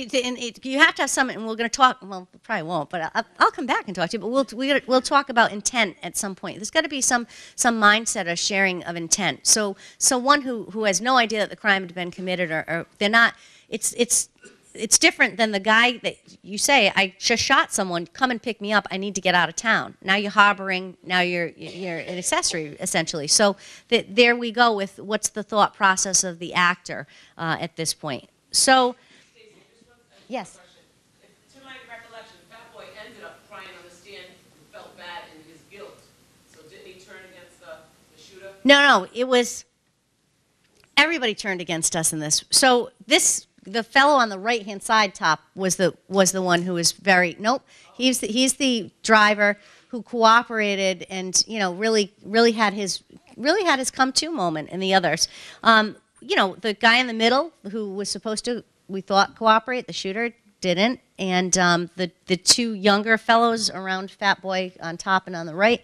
You have to have some, and we're going to talk, well, we probably won't, but I'll come back and talk to you, but we'll talk about intent at some point. There's got to be some mindset or sharing of intent. So one who has no idea that the crime had been committed, or they're not, it's different than the guy that you say, I just shot someone, come and pick me up, I need to get out of town. Now you're harboring, now you're an accessory, essentially. So there we go with what's the thought process of the actor at this point. So, Stacey, just one yes. question. To my recollection, Fat Boy ended up crying on the stand and felt bad in his guilt. So didn't he turn against the shooter? No, it was, everybody turned against us in this. So the fellow on the right-hand side top was the one who was he's the driver who cooperated and, you know, really had his come-to moment in the others. You know, the guy in the middle who was supposed to, we thought, cooperate, the shooter didn't, and the two younger fellows around Fat Boy on top and on the right,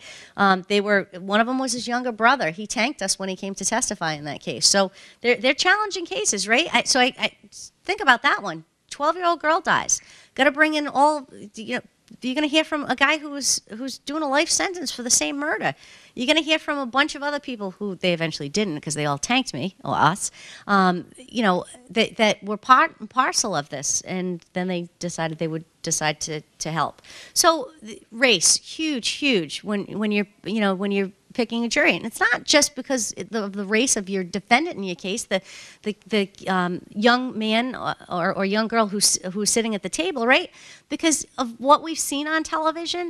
one of them was his younger brother. He tanked us when he came to testify in that case. So they're challenging cases, right? I think about that one. 12-year-old girl dies. Got to bring in all, you know, you're going to hear from a guy who's doing a life sentence for the same murder. You're going to hear from a bunch of other people who they eventually didn't because they all tanked me, or us, you know, that were part and parcel of this, and then they decided they would decide to help. So race, huge, when you're picking a jury. And it's not just because of the race of your defendant in your case, the young man or young girl who's sitting at the table, right? Because of what we've seen on television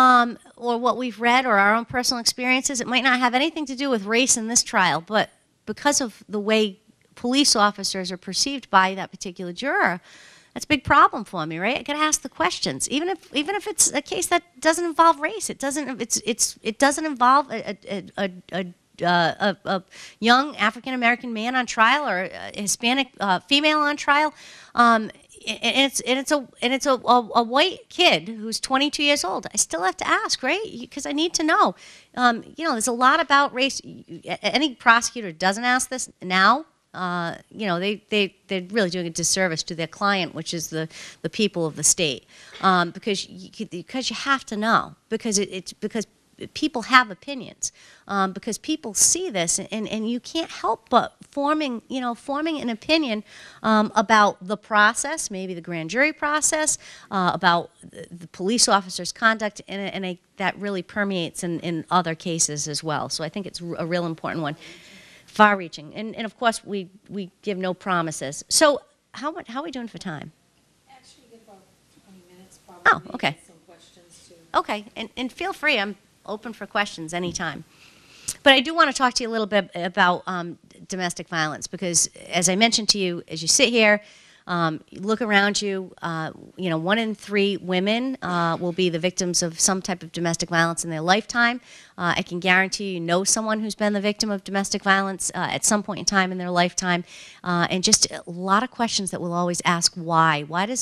or what we've read or our own personal experiences, it might not have anything to do with race in this trial, but because of the way police officers are perceived by that particular juror, that's a big problem for me, right? I got to ask the questions, even if it's a case that doesn't involve race. It doesn't involve a young African American man on trial or a Hispanic female on trial. And it's a white kid who's 22 years old. I still have to ask, right? Because I need to know. You know, there's a lot about race. Any prosecutor doesn't ask this now. You know, they're really doing a disservice to their client, which is the people of the state, because you have to know, because because people have opinions, because people see this, and you can't help but forming an opinion about the process, maybe the grand jury process, about the police officer's conduct, and that really permeates in other cases as well. So I think it's a real important one. Far-reaching, and of course we give no promises. So how are we doing for time? Actually, we get about 20 minutes probably. Oh, okay. Some questions too. Okay, and feel free. I'm open for questions anytime. But I do want to talk to you a little bit about domestic violence, because as I mentioned to you, as you sit here, you look around you, 1 in 3 women will be the victims of some type of domestic violence in their lifetime. I can guarantee you know someone who's been the victim of domestic violence at some point in time in their lifetime, and just a lot of questions that we'll always ask why. Why does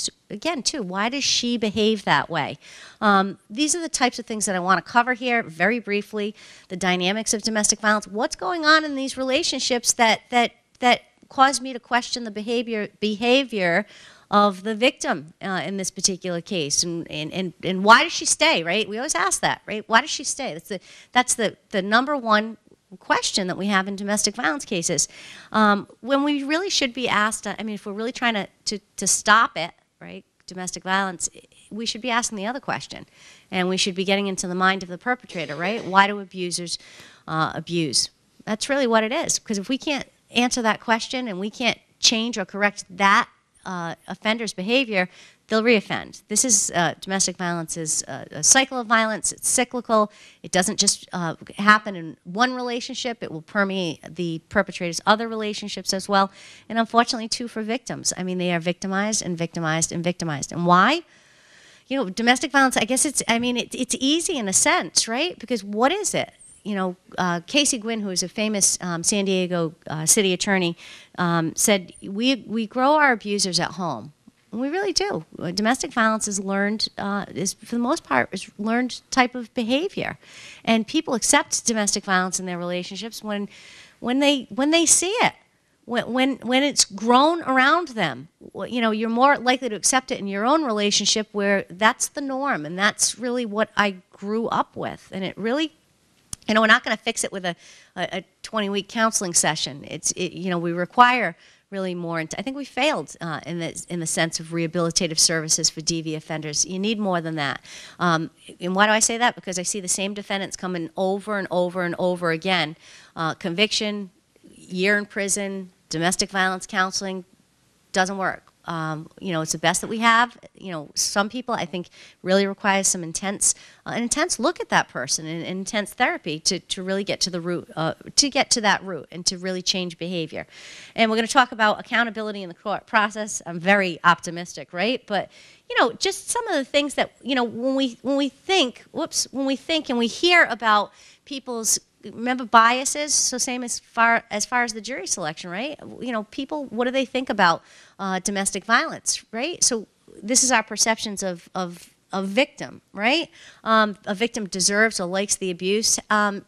she behave that way? These are the types of things that I want to cover here very briefly. The dynamics of domestic violence. What's going on in these relationships that caused me to question the behavior of the victim in this particular case, and why does she stay, right? We always ask that, right? Why does she stay? That's the number one question that we have in domestic violence cases. When we really should be asked, I mean, if we're really trying to stop it, right, domestic violence, we should be asking the other question, and we should be getting into the mind of the perpetrator, right? Why do abusers abuse? That's really what it is, because if we can't answer that question and we can't change or correct that offender's behavior, they'll reoffend. This is domestic violence is a cycle of violence. It's cyclical. It doesn't just happen in one relationship. It will permeate the perpetrator's other relationships as well. And unfortunately, too, for victims. I mean, they are victimized and victimized and victimized. And why? You know, domestic violence, I guess it's easy in a sense, right? Because what is it? You know, Casey Gwinn, who is a famous San Diego city attorney, said, we grow our abusers at home. And we really do. Domestic violence is learned, is for the most part, is learned type of behavior. And people accept domestic violence in their relationships when they see it. When it's grown around them, you know, you're more likely to accept it in your own relationship where that's the norm, and that's really what I grew up with. And it really, you know, we're not going to fix it with a 20-week counseling session. You know, we require really more. I think we failed in the sense of rehabilitative services for DV offenders. You need more than that. And why do I say that? Because I see the same defendants coming over and over and over again. Conviction, year in prison, domestic violence counseling doesn't work. You know, it's the best that we have. You know, some people I think really require some an intense look at that person and intense therapy to really get to the root, to that root and to really change behavior. And we're going to talk about accountability in the court process. I'm very optimistic, right? But you know, just some of the things that, you know, when we think and we hear about people's, remember, biases, so same as far as the jury selection, right? You know, people, what do they think about domestic violence, right? So this is our perceptions of victim, right? A victim deserves or likes the abuse. Let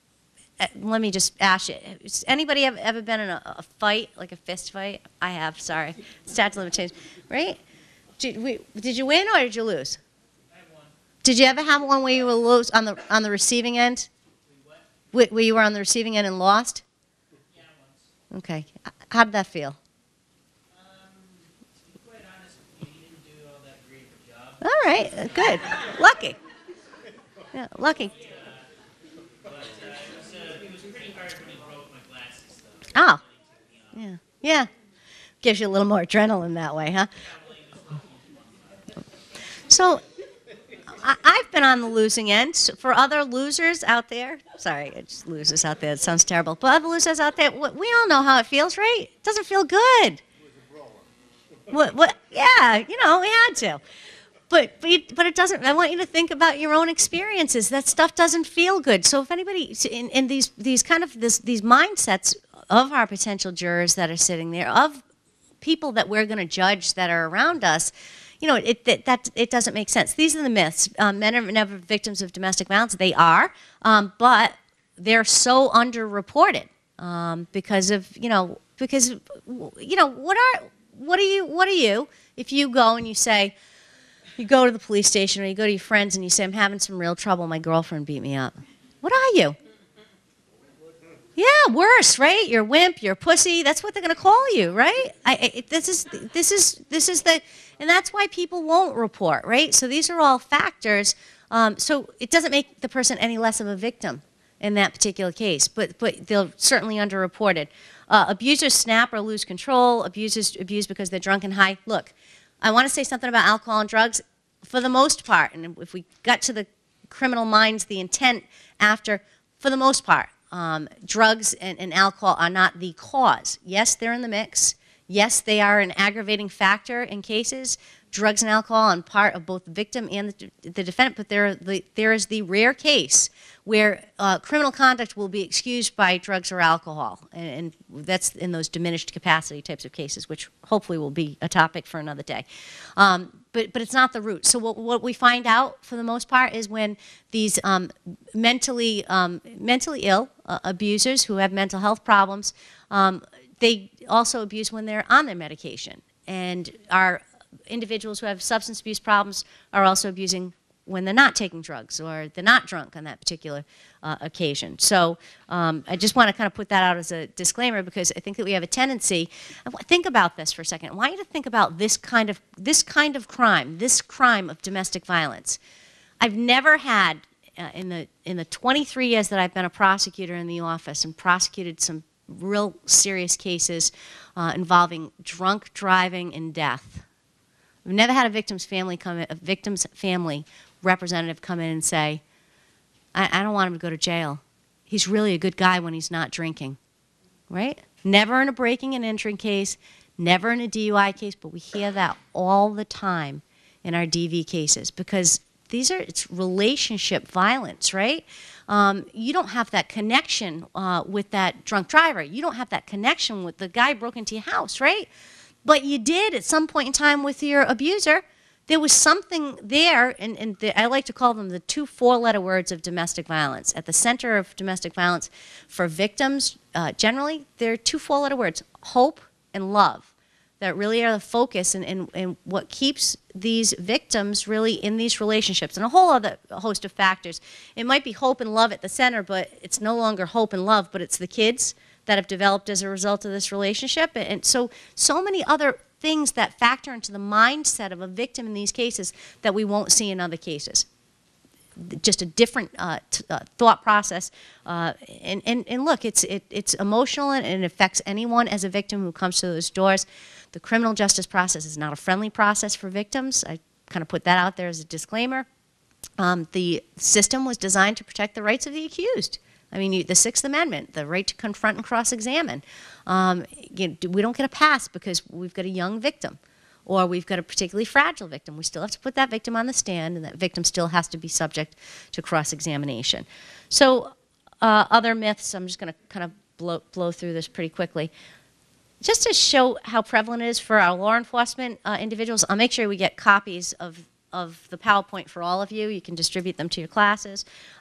me just ask you, has anybody ever been in a fight, like a fist fight? I have, sorry. Statute of limitations, right? Did you win or did you lose? I won. Did you ever have one where you were lose on the receiving end? Where you were on the receiving end and lost? Yeah, once. Okay. How did that feel? To be quite honest, we didn't do all that great of a job. All right. Good. Lucky. Yeah, lucky. But it was pretty hard when he broke my glasses, though. Oh. Yeah. Yeah. Gives you a little more adrenaline that way, huh? So I've been on the losing end. For other losers out there, sorry, it's losers out there, it sounds terrible, but other losers out there, we all know how it feels, right? It doesn't feel good. What? Yeah, you know, we had to. But it doesn't, I want you to think about your own experiences. That stuff doesn't feel good. So if anybody, in these mindsets of our potential jurors that are sitting there, of people that we're going to judge that are around us, you know, it doesn't make sense. These are the myths. Men are never victims of domestic violence. They are, but they're so underreported because what are you if you go and you say, you go to the police station or you go to your friends and you say, I'm having some real trouble. My girlfriend beat me up. What are you? Yeah, worse, right? You're a wimp. You're a pussy. That's what they're going to call you, right? This is the, and that's why people won't report, right? So these are all factors. So it doesn't make the person any less of a victim in that particular case, but they're certainly underreported. Abusers snap or lose control. Abusers abuse because they're drunk and high. Look, I want to say something about alcohol and drugs. For the most part, and if we got to the criminal minds, the intent after, for the most part, drugs and alcohol are not the cause. Yes, they're in the mix. Yes, they are an aggravating factor in cases. Drugs and alcohol are part of both the victim and the defendant, but there is the rare case where criminal conduct will be excused by drugs or alcohol, and that's in those diminished capacity types of cases, which hopefully will be a topic for another day. But it's not the root. So what we find out, for the most part, is when these mentally ill abusers who have mental health problems, they also abuse when they're on their medication. And our individuals who have substance abuse problems are also abusing when they're not taking drugs or they're not drunk on that particular occasion. So I just want to kind of put that out as a disclaimer because I think that we have a tendency, think about this for a second. I want you to think about this kind of crime, this crime of domestic violence. I've never had, in the 23 years that I've been a prosecutor in the office and prosecuted some real serious cases involving drunk driving and death. We've never had a victim's family representative come in and say, I don't want him to go to jail. He's really a good guy when he's not drinking, right? Never in a breaking and entering case, never in a DUI case, but we hear that all the time in our DV cases because it's relationship violence, right? You don't have that connection with that drunk driver. You don't have that connection with the guy who broke into your house, right? But you did at some point in time with your abuser. There was something there, and I like to call them the 2 4-letter words of domestic violence. At the center of domestic violence for victims, generally, there are 2 4-letter words, hope and love, that really are the focus and what keeps these victims really in these relationships. And a whole other host of factors. It might be hope and love at the center, but it's no longer hope and love, but it's the kids that have developed as a result of this relationship. And so many other things that factor into the mindset of a victim in these cases that we won't see in other cases. Just a different thought process. And look, it's emotional and it affects anyone as a victim who comes to those doors. The criminal justice process is not a friendly process for victims. I kind of put that out there as a disclaimer. The system was designed to protect the rights of the accused. I mean, the Sixth Amendment, the right to confront and cross-examine. We don't get a pass because we've got a young victim or we've got a particularly fragile victim. We still have to put that victim on the stand, and that victim still has to be subject to cross-examination. So other myths, I'm just going to kind of blow through this pretty quickly. Just to show how prevalent it is for our law enforcement individuals, I'll make sure we get copies of the PowerPoint for all of you. You can distribute them to your classes.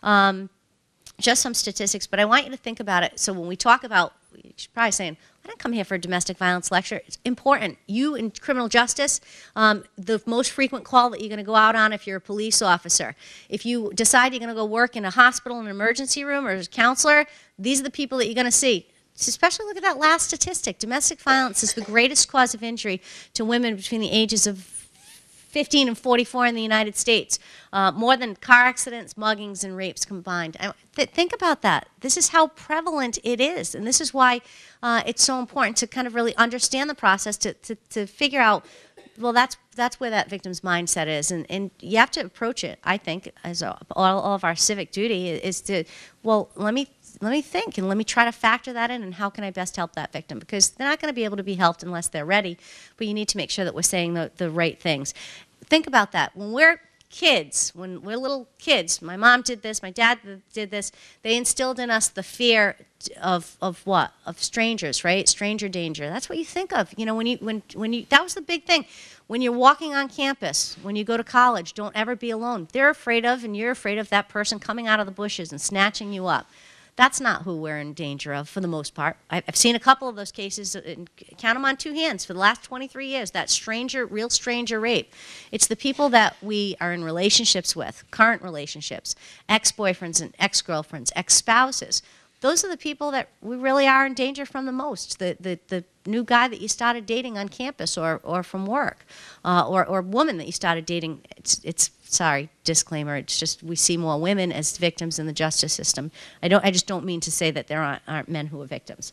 Just some statistics, but I want you to think about it. So when we talk about, you're probably saying, I didn't come here for a domestic violence lecture. It's important. You in criminal justice, the most frequent call that you're going to go out on if you're a police officer. If you decide you're going to go work in a hospital, in an emergency room, or as a counselor, these are the people that you're going to see. Especially look at that last statistic. Domestic violence is the greatest cause of injury to women between the ages of 15 and 44 in the United States, more than car accidents, muggings, and rapes combined. Think about that. This is how prevalent it is, and this is why it's so important to kind of really understand the process to figure out, well, that's where that victim's mindset is, and you have to approach it, I think, as all of our civic duty is to, well, let me think and let me try to factor that in and how can I best help that victim, because they're not going to be able to be helped unless they're ready, but you need to make sure that we're saying the right things. Think about that. When we're kids, when we're little kids, my mom did this, my dad did this, they instilled in us the fear of what? Of strangers, right? Stranger danger. That's what you think of. You know, when you that was the big thing. When you're walking on campus, when you go to college, don't ever be alone. They're afraid of, and you're afraid of that person coming out of the bushes and snatching you up. That's not who we're in danger of for the most part. I've seen a couple of those cases, and count them on 2 hands, for the last 23 years, that real stranger rape. It's the people that we are in relationships with, current relationships, ex-boyfriends and ex-girlfriends, ex-spouses. Those are the people that we really are in danger from the most. The new guy that you started dating on campus or from work, or woman that you started dating. Sorry, disclaimer. It's just we see more women as victims in the justice system. I just don't mean to say that there aren't men who are victims.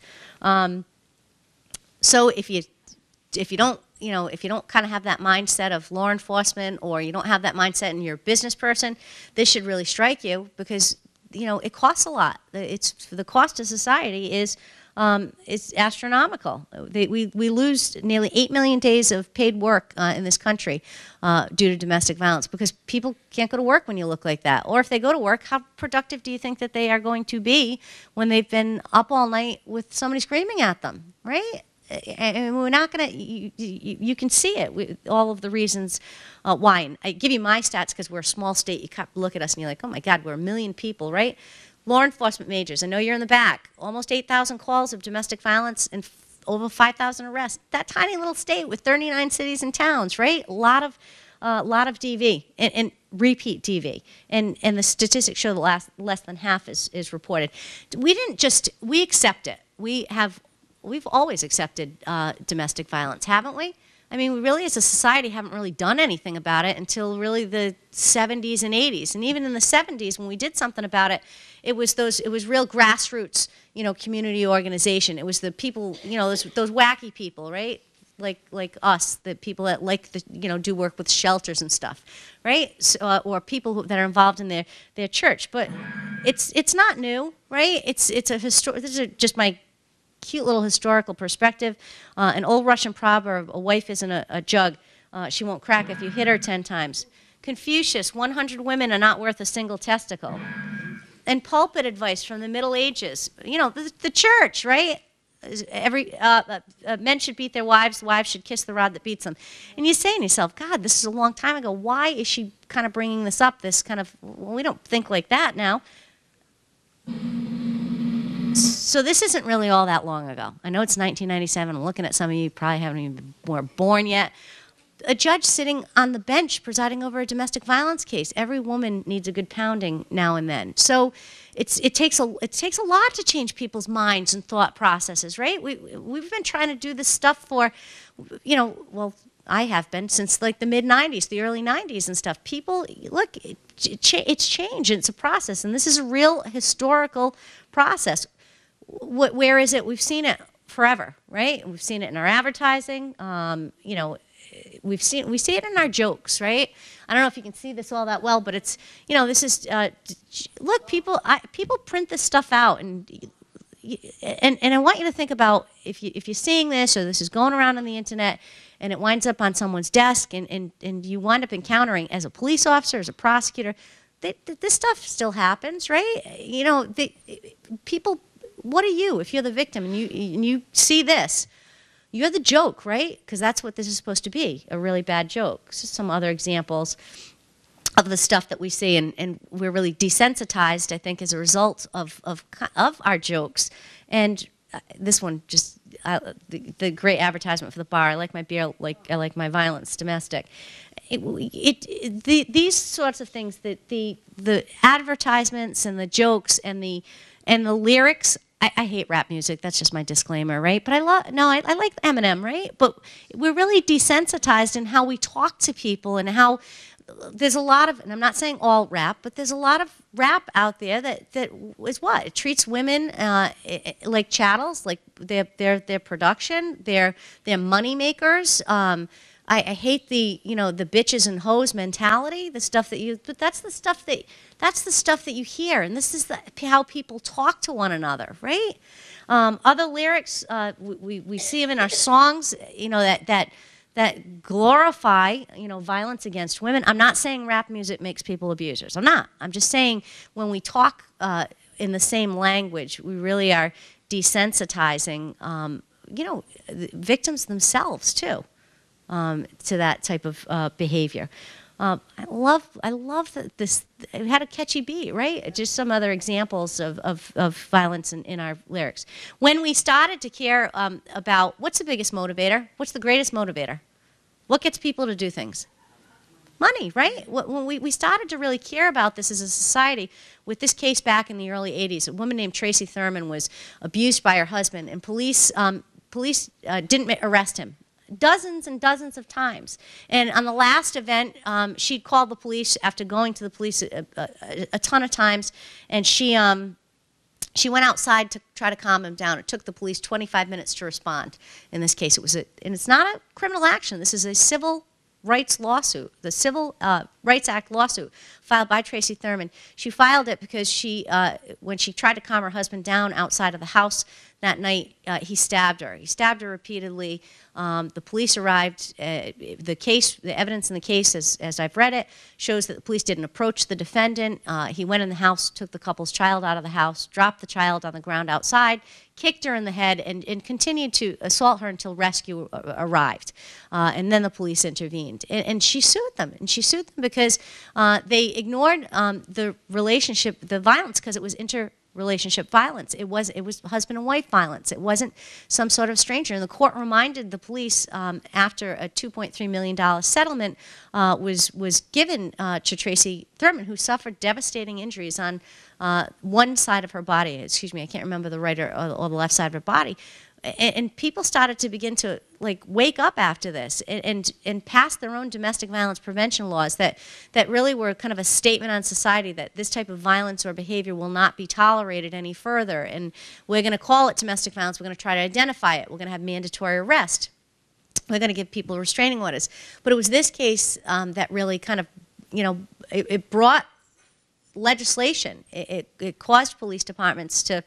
So if you don't kind of have that mindset of law enforcement, or you don't have that mindset and you're a business person, this should really strike you, because it costs a lot. The cost to society is astronomical. We lose nearly 8 million days of paid work in this country due to domestic violence, because people can't go to work when you look like that. Or if they go to work, how productive do you think that they are going to be when they've been up all night with somebody screaming at them, right? And we're not going to, you can see it, all of the reasons why. And I give you my stats because we're a small state. You look at us and you're like, oh my God, we're 1 million people, right? Law enforcement majors, I know you're in the back, almost 8,000 calls of domestic violence and over 5,000 arrests. That tiny little state with 39 cities and towns, right? A lot of DV and repeat DV. And the statistics show that less than half is reported. We accept it. We've always accepted domestic violence, haven't we? I mean, we really, as a society, haven't really done anything about it until really the 70s and 80s. And even in the 70s, when we did something about it, it was real grassroots, community organization. It was the people, those wacky people, right? like us, the people that do work with shelters and stuff, right? So, or people that are involved in their church. But it's not new, right? It's a this is just my cute little historical perspective. An old Russian proverb: "A wife isn't a jug; she won't crack if you hit her 10 times." Confucius: 100 women are not worth a single testicle. And pulpit advice from the Middle Ages. The church, right? Men should beat their wives should kiss the rod that beats them. And you're saying to yourself, God, this is a long time ago. Why is she kind of bringing this up? Well, we don't think like that now. So this isn't really all that long ago. I know it's 1997. I'm looking at some of you probably haven't even were born yet. A judge sitting on the bench presiding over a domestic violence case. Every woman needs a good pounding now and then. So it takes a lot to change people's minds and thought processes, right? We've been trying to do this stuff for, well, I have been since like the mid-'90s, the early '90s and stuff. People, look, it's change, and it's a process, and this is a real historical process. Where is it? We've seen it forever, right? We've seen it in our advertising. We see it in our jokes, right? I don't know if you can see this all that well, but it's, this is, look, people print this stuff out, and I want you to think about if you're seeing this, or this is going around on the internet, and it winds up on someone's desk, and you wind up encountering, as a police officer, as a prosecutor, this stuff still happens, right? People, what are you if you're the victim and you see this? You're the joke, right? Because that's what this is supposed to be, a really bad joke. So some other examples of the stuff that we see, and we're really desensitized, I think, as a result of our jokes. And this one, just the great advertisement for the bar. I like my beer, I like my violence, domestic. These sorts of things, that the advertisements and the jokes and the lyrics. I hate rap music. That's just my disclaimer, right? But I like Eminem, right? But we're really desensitized in how we talk to people, and how there's a lot of, and I'm not saying all rap, but there's a lot of rap out there that is what? It treats women like chattels, like their production, they're money makers. I hate the bitches and hoes mentality, the stuff but that's the stuff that you hear, and this is how people talk to one another, right? Other lyrics, we see them in our songs, that glorify, violence against women. I'm not saying rap music makes people abusers. I'm not. I'm just saying when we talk in the same language, we really are desensitizing, victims themselves too. To that type of behavior. I love that this, it had a catchy beat, right? Just some other examples of violence in our lyrics. When we started to care about what's the biggest motivator, what's the greatest motivator? What gets people to do things? Money, right? When we started to really care about this as a society, with this case back in the early 80s, a woman named Stacey Thurman was abused by her husband, and police didn't arrest him. Dozens and dozens of times. And on the last event, she'd called the police after going to the police a ton of times, and she went outside to try to calm him down. It took the police 25 minutes to respond. In this case, and it's not a criminal action. This is a civil rights lawsuit, the Civil Rights Act lawsuit filed by Stacey Thurman. She filed it because when she tried to calm her husband down outside of the house that night, he stabbed her. He stabbed her repeatedly. The police arrived. The evidence in the case, as I've read it, shows that the police didn't approach the defendant. He went in the house, took the couple's child out of the house, dropped the child on the ground outside, kicked her in the head, and continued to assault her until rescue arrived. And then the police intervened. And she sued them. And she sued them because they ignored the relationship, the violence, because it was interrelationship violence. It was husband and wife violence. It wasn't some sort of stranger. And the court reminded the police after a $2.3 million settlement was given to Stacey Thurman, who suffered devastating injuries on one side of her body. Excuse me, I can't remember the right or the left side of her body. And people started to begin to wake up after this and pass their own domestic violence prevention laws that really were kind of a statement on society that this type of violence or behavior will not be tolerated any further. And we're going to call it domestic violence. We're going to try to identify it. We're going to have mandatory arrest. we're going to give people restraining orders. But it was this case that really kind of, it brought legislation. It caused police departments to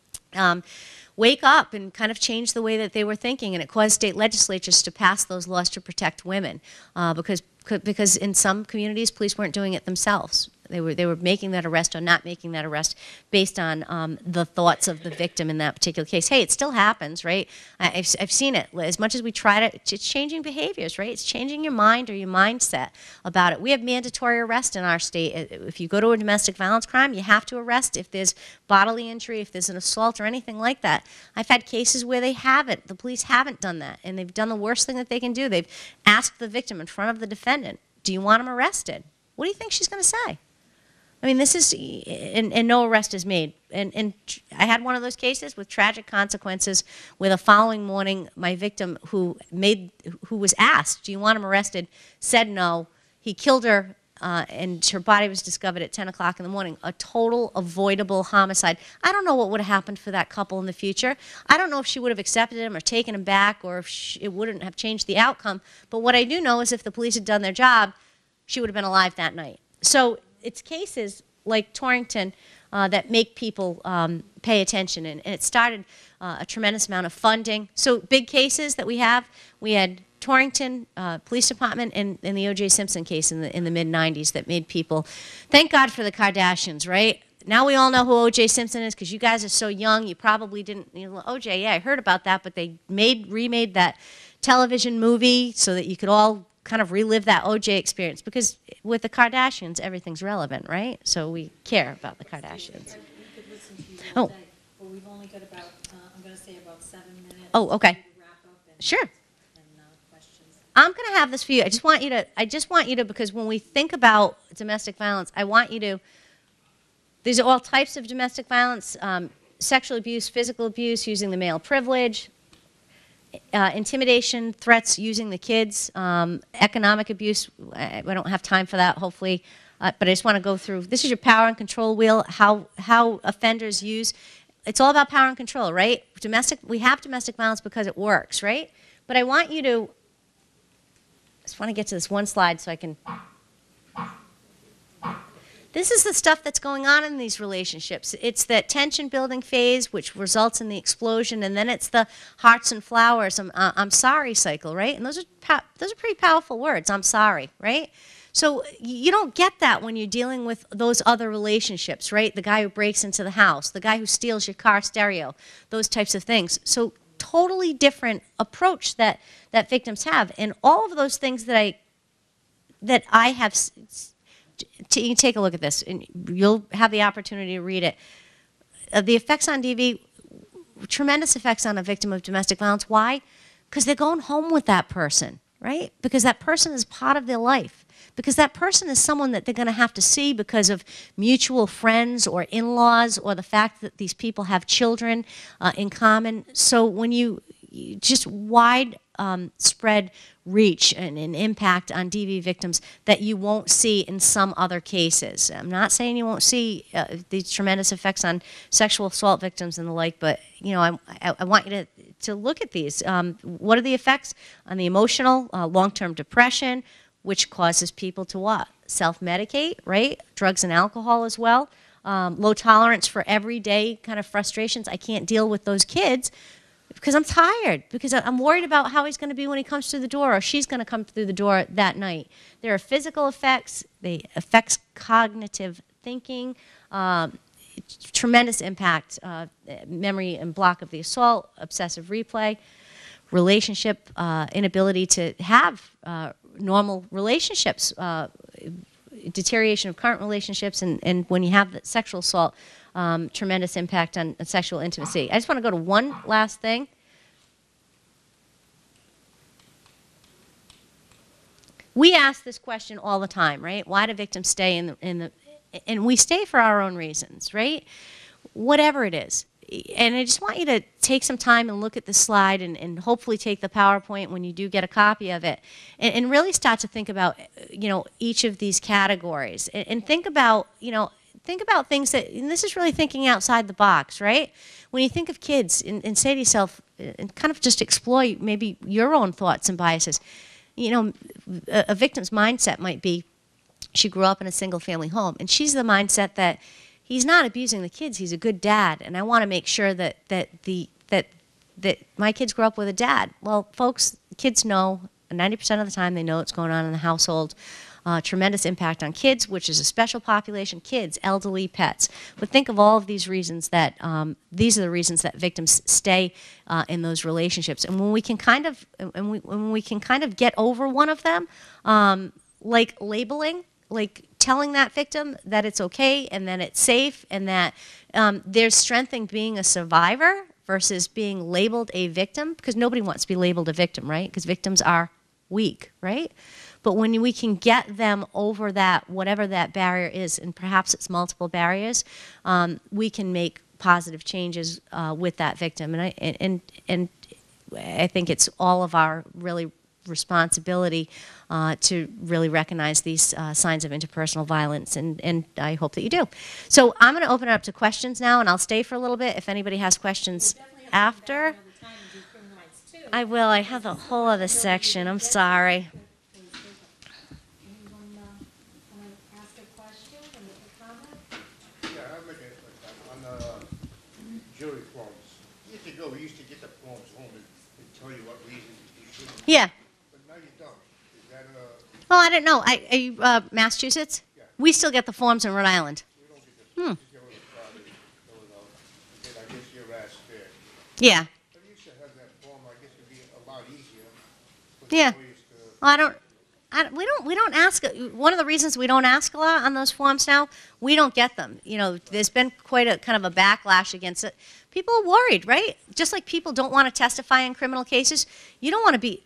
wake up and kind of change the way that they were thinking, and it caused state legislatures to pass those laws to protect women because in some communities, police weren't doing it themselves. They were making that arrest or not making that arrest based on the thoughts of the victim in that particular case. Hey, it still happens, right? I've seen it. As much as we try to, it's changing behaviors, right? It's changing your mind or your mindset about it. We have mandatory arrest in our state. If you go to a domestic violence crime, you have to arrest if there's bodily injury, if there's an assault or anything like that. I've had cases where they haven't. The police haven't done that, and they've done the worst thing that they can do. They've asked the victim in front of the defendant, do you want him arrested? What do you think she's going to say? I mean, this is, and no arrest is made. And I had one of those cases with tragic consequences where the following morning, my victim who was asked, do you want him arrested, said no. He killed her, and her body was discovered at 10 o'clock in the morning. A total avoidable homicide. I don't know what would have happened for that couple in the future. I don't know if she would have accepted him or taken him back, or if it wouldn't have changed the outcome. But what I do know is if the police had done their job, she would have been alive that night. So it's cases like Torrington that make people pay attention, and it started a tremendous amount of funding. So big cases that we had Torrington Police Department and the O.J. Simpson case in the mid-'90s that made people, thank God for the Kardashians, right? Now we all know who O.J. Simpson is because you guys are so young, you probably didn't, O.J., yeah, I heard about that, but they remade that television movie so that you could all kind of relive that O.J. experience, because with the Kardashians, everything's relevant, right? So we care about the Kardashians. We could listen to you Oh. all day, but we've only got about, I'm going to say about 7 minutes. Oh, okay. to wrap up and- Sure. And questions. I'm going to have this for you. I just want you to, because when we think about domestic violence, I want you to, these are all types of domestic violence, sexual abuse, physical abuse, using the male privilege, intimidation, threats using the kids, economic abuse. I don't have time for that, hopefully, but I just want to go through. This is your power and control wheel, how offenders use. It's all about power and control, right? We have domestic violence because it works, right? But I want you to, I just want to get to this one slide so I can. This is the stuff that's going on in these relationships. It's that tension building phase, which results in the explosion, and then it's the hearts and flowers, I'm sorry cycle, right? And those are pretty powerful words, I'm sorry, right? So you don't get that when you're dealing with those other relationships, right? The guy who breaks into the house, the guy who steals your car stereo, those types of things. So totally different approach that victims have. And all of those things that I have, you can take a look at this, and you'll have the opportunity to read it. The effects on DV, tremendous effects on a victim of domestic violence. Why? Because they're going home with that person, right? Because that person is part of their life. Because that person is someone that they're going to have to see because of mutual friends or in-laws or the fact that these people have children in common. So when you just wide spread reach and an impact on DV victims that you won't see in some other cases. I'm not saying you won't see these tremendous effects on sexual assault victims and the like, but I want you to look at these. What are the effects on the emotional, long-term depression, which causes people to what? Self-medicate, right? Drugs and alcohol as well. Low tolerance for everyday kind of frustrations. I can't deal with those kids because I'm tired, because I'm worried about how he's going to be when he comes through the door or she's going to come through the door that night. There are physical effects. They affect cognitive thinking, tremendous impact, memory and block of the assault, obsessive replay, relationship, inability to have normal relationships, deterioration of current relationships, and when you have the sexual assault, tremendous impact on sexual intimacy. I just want to go to one last thing. We ask this question all the time, right? Why do victims stay in the and we stay for our own reasons, right? Whatever it is. And I just want you to take some time and look at the slide and hopefully take the PowerPoint when you do get a copy of it and really start to think about, each of these categories and think about, think about things that, and this is really thinking outside the box, right? When you think of kids and say to yourself, and kind of just explore maybe your own thoughts and biases. You know, a victim's mindset might be, she grew up in a single-family home, and she's the mindset that he's not abusing the kids, he's a good dad, and I want to make sure that my kids grow up with a dad. Well, folks, kids know, 90% of the time they know what's going on in the household. Tremendous impact on kids, which is a special population, kids, elderly, pets. But think of all of these reasons that, these are the reasons that victims stay in those relationships. And when we can kind of, when we can kind of get over one of them, like labeling, like telling that victim that it's okay and that it's safe and that there's strength in being a survivor versus being labeled a victim, because nobody wants to be labeled a victim, right? Because victims are weak, right? But when we can get them over that, whatever that barrier is, and perhaps it's multiple barriers, we can make positive changes with that victim. And I think it's all of our really responsibility to really recognize these signs of interpersonal violence, and I hope that you do. So I'm going to open it up to questions now, and I'll stay for a little bit if anybody has questions after. I will. I have a whole other section. I'm sorry. Yeah, I'll make it on the jury forms. Years ago, we used to get the forms home and tell you what reasons you shouldn't. Yeah. But now you don't. Is that Oh, I don't know. Are you Massachusetts? Yeah. We still get the forms in Rhode Island. we don't get this? Hmm. Just get with the Friday, fill it out, and I guess you're asked there. Yeah. But you should have that form. I guess it'd be a lot easier. Yeah. Employees to- Well, we don't ask. One of the reasons we don't ask a lot on those forms now, we don't get them. You know, there's been quite a kind of a backlash against it. People are worried, right? Just like people don't want to testify in criminal cases, you don't want to be.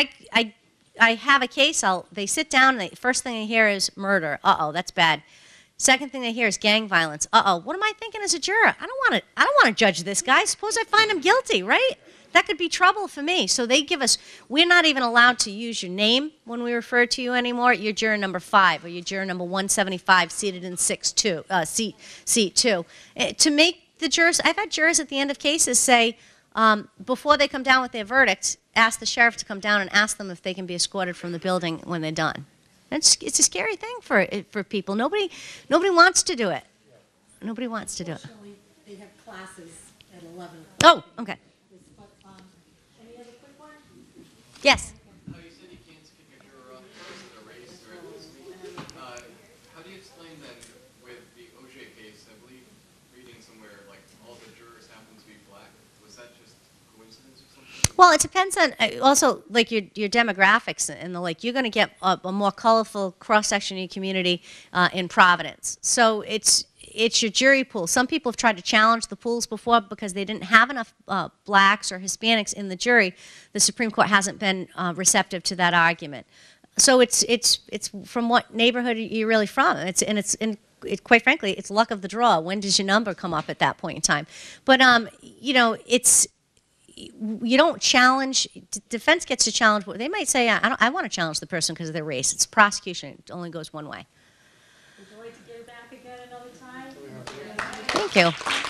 I have a case. They sit down, and the first thing they hear is murder. Uh-oh, that's bad. Second thing they hear is gang violence. Uh-oh, what am I thinking as a juror? I don't want to judge this guy. Suppose I find him guilty, right? That could be trouble for me. So they give us, we're not even allowed to use your name when we refer to you anymore. You're juror number 5 or you're juror number 175 seated in seat 2. To make the jurors, I've had jurors at the end of cases say, before they come down with their verdict, ask the sheriff to come down and ask them if they can be escorted from the building when they're done. It's a scary thing for people. Nobody wants to do it. Nobody wants to do it. Fortunately, they have classes at 11. Oh, okay. But, any other quick one? Yes. How you said you can't kick a juror off because of their race or ethnicity. How do you explain that with the OJ case? I believe reading somewhere like all the jurors happen to be black. Was that just coincidence or something? Well, it depends on also like your demographics and the like. You're going to get a more colorful cross section of your community in Providence. So it's your jury pool. Some people have tried to challenge the pools before because they didn't have enough blacks or Hispanics in the jury. The Supreme Court hasn't been receptive to that argument. So it's from what neighborhood you're really from. Quite frankly, it's luck of the draw. When does your number come up at that point in time? But you know, you don't challenge. Defense gets to challenge. They might say, I want to challenge the person because of their race. It's prosecution. It only goes one way. Would you like to get back again another time? Thank you.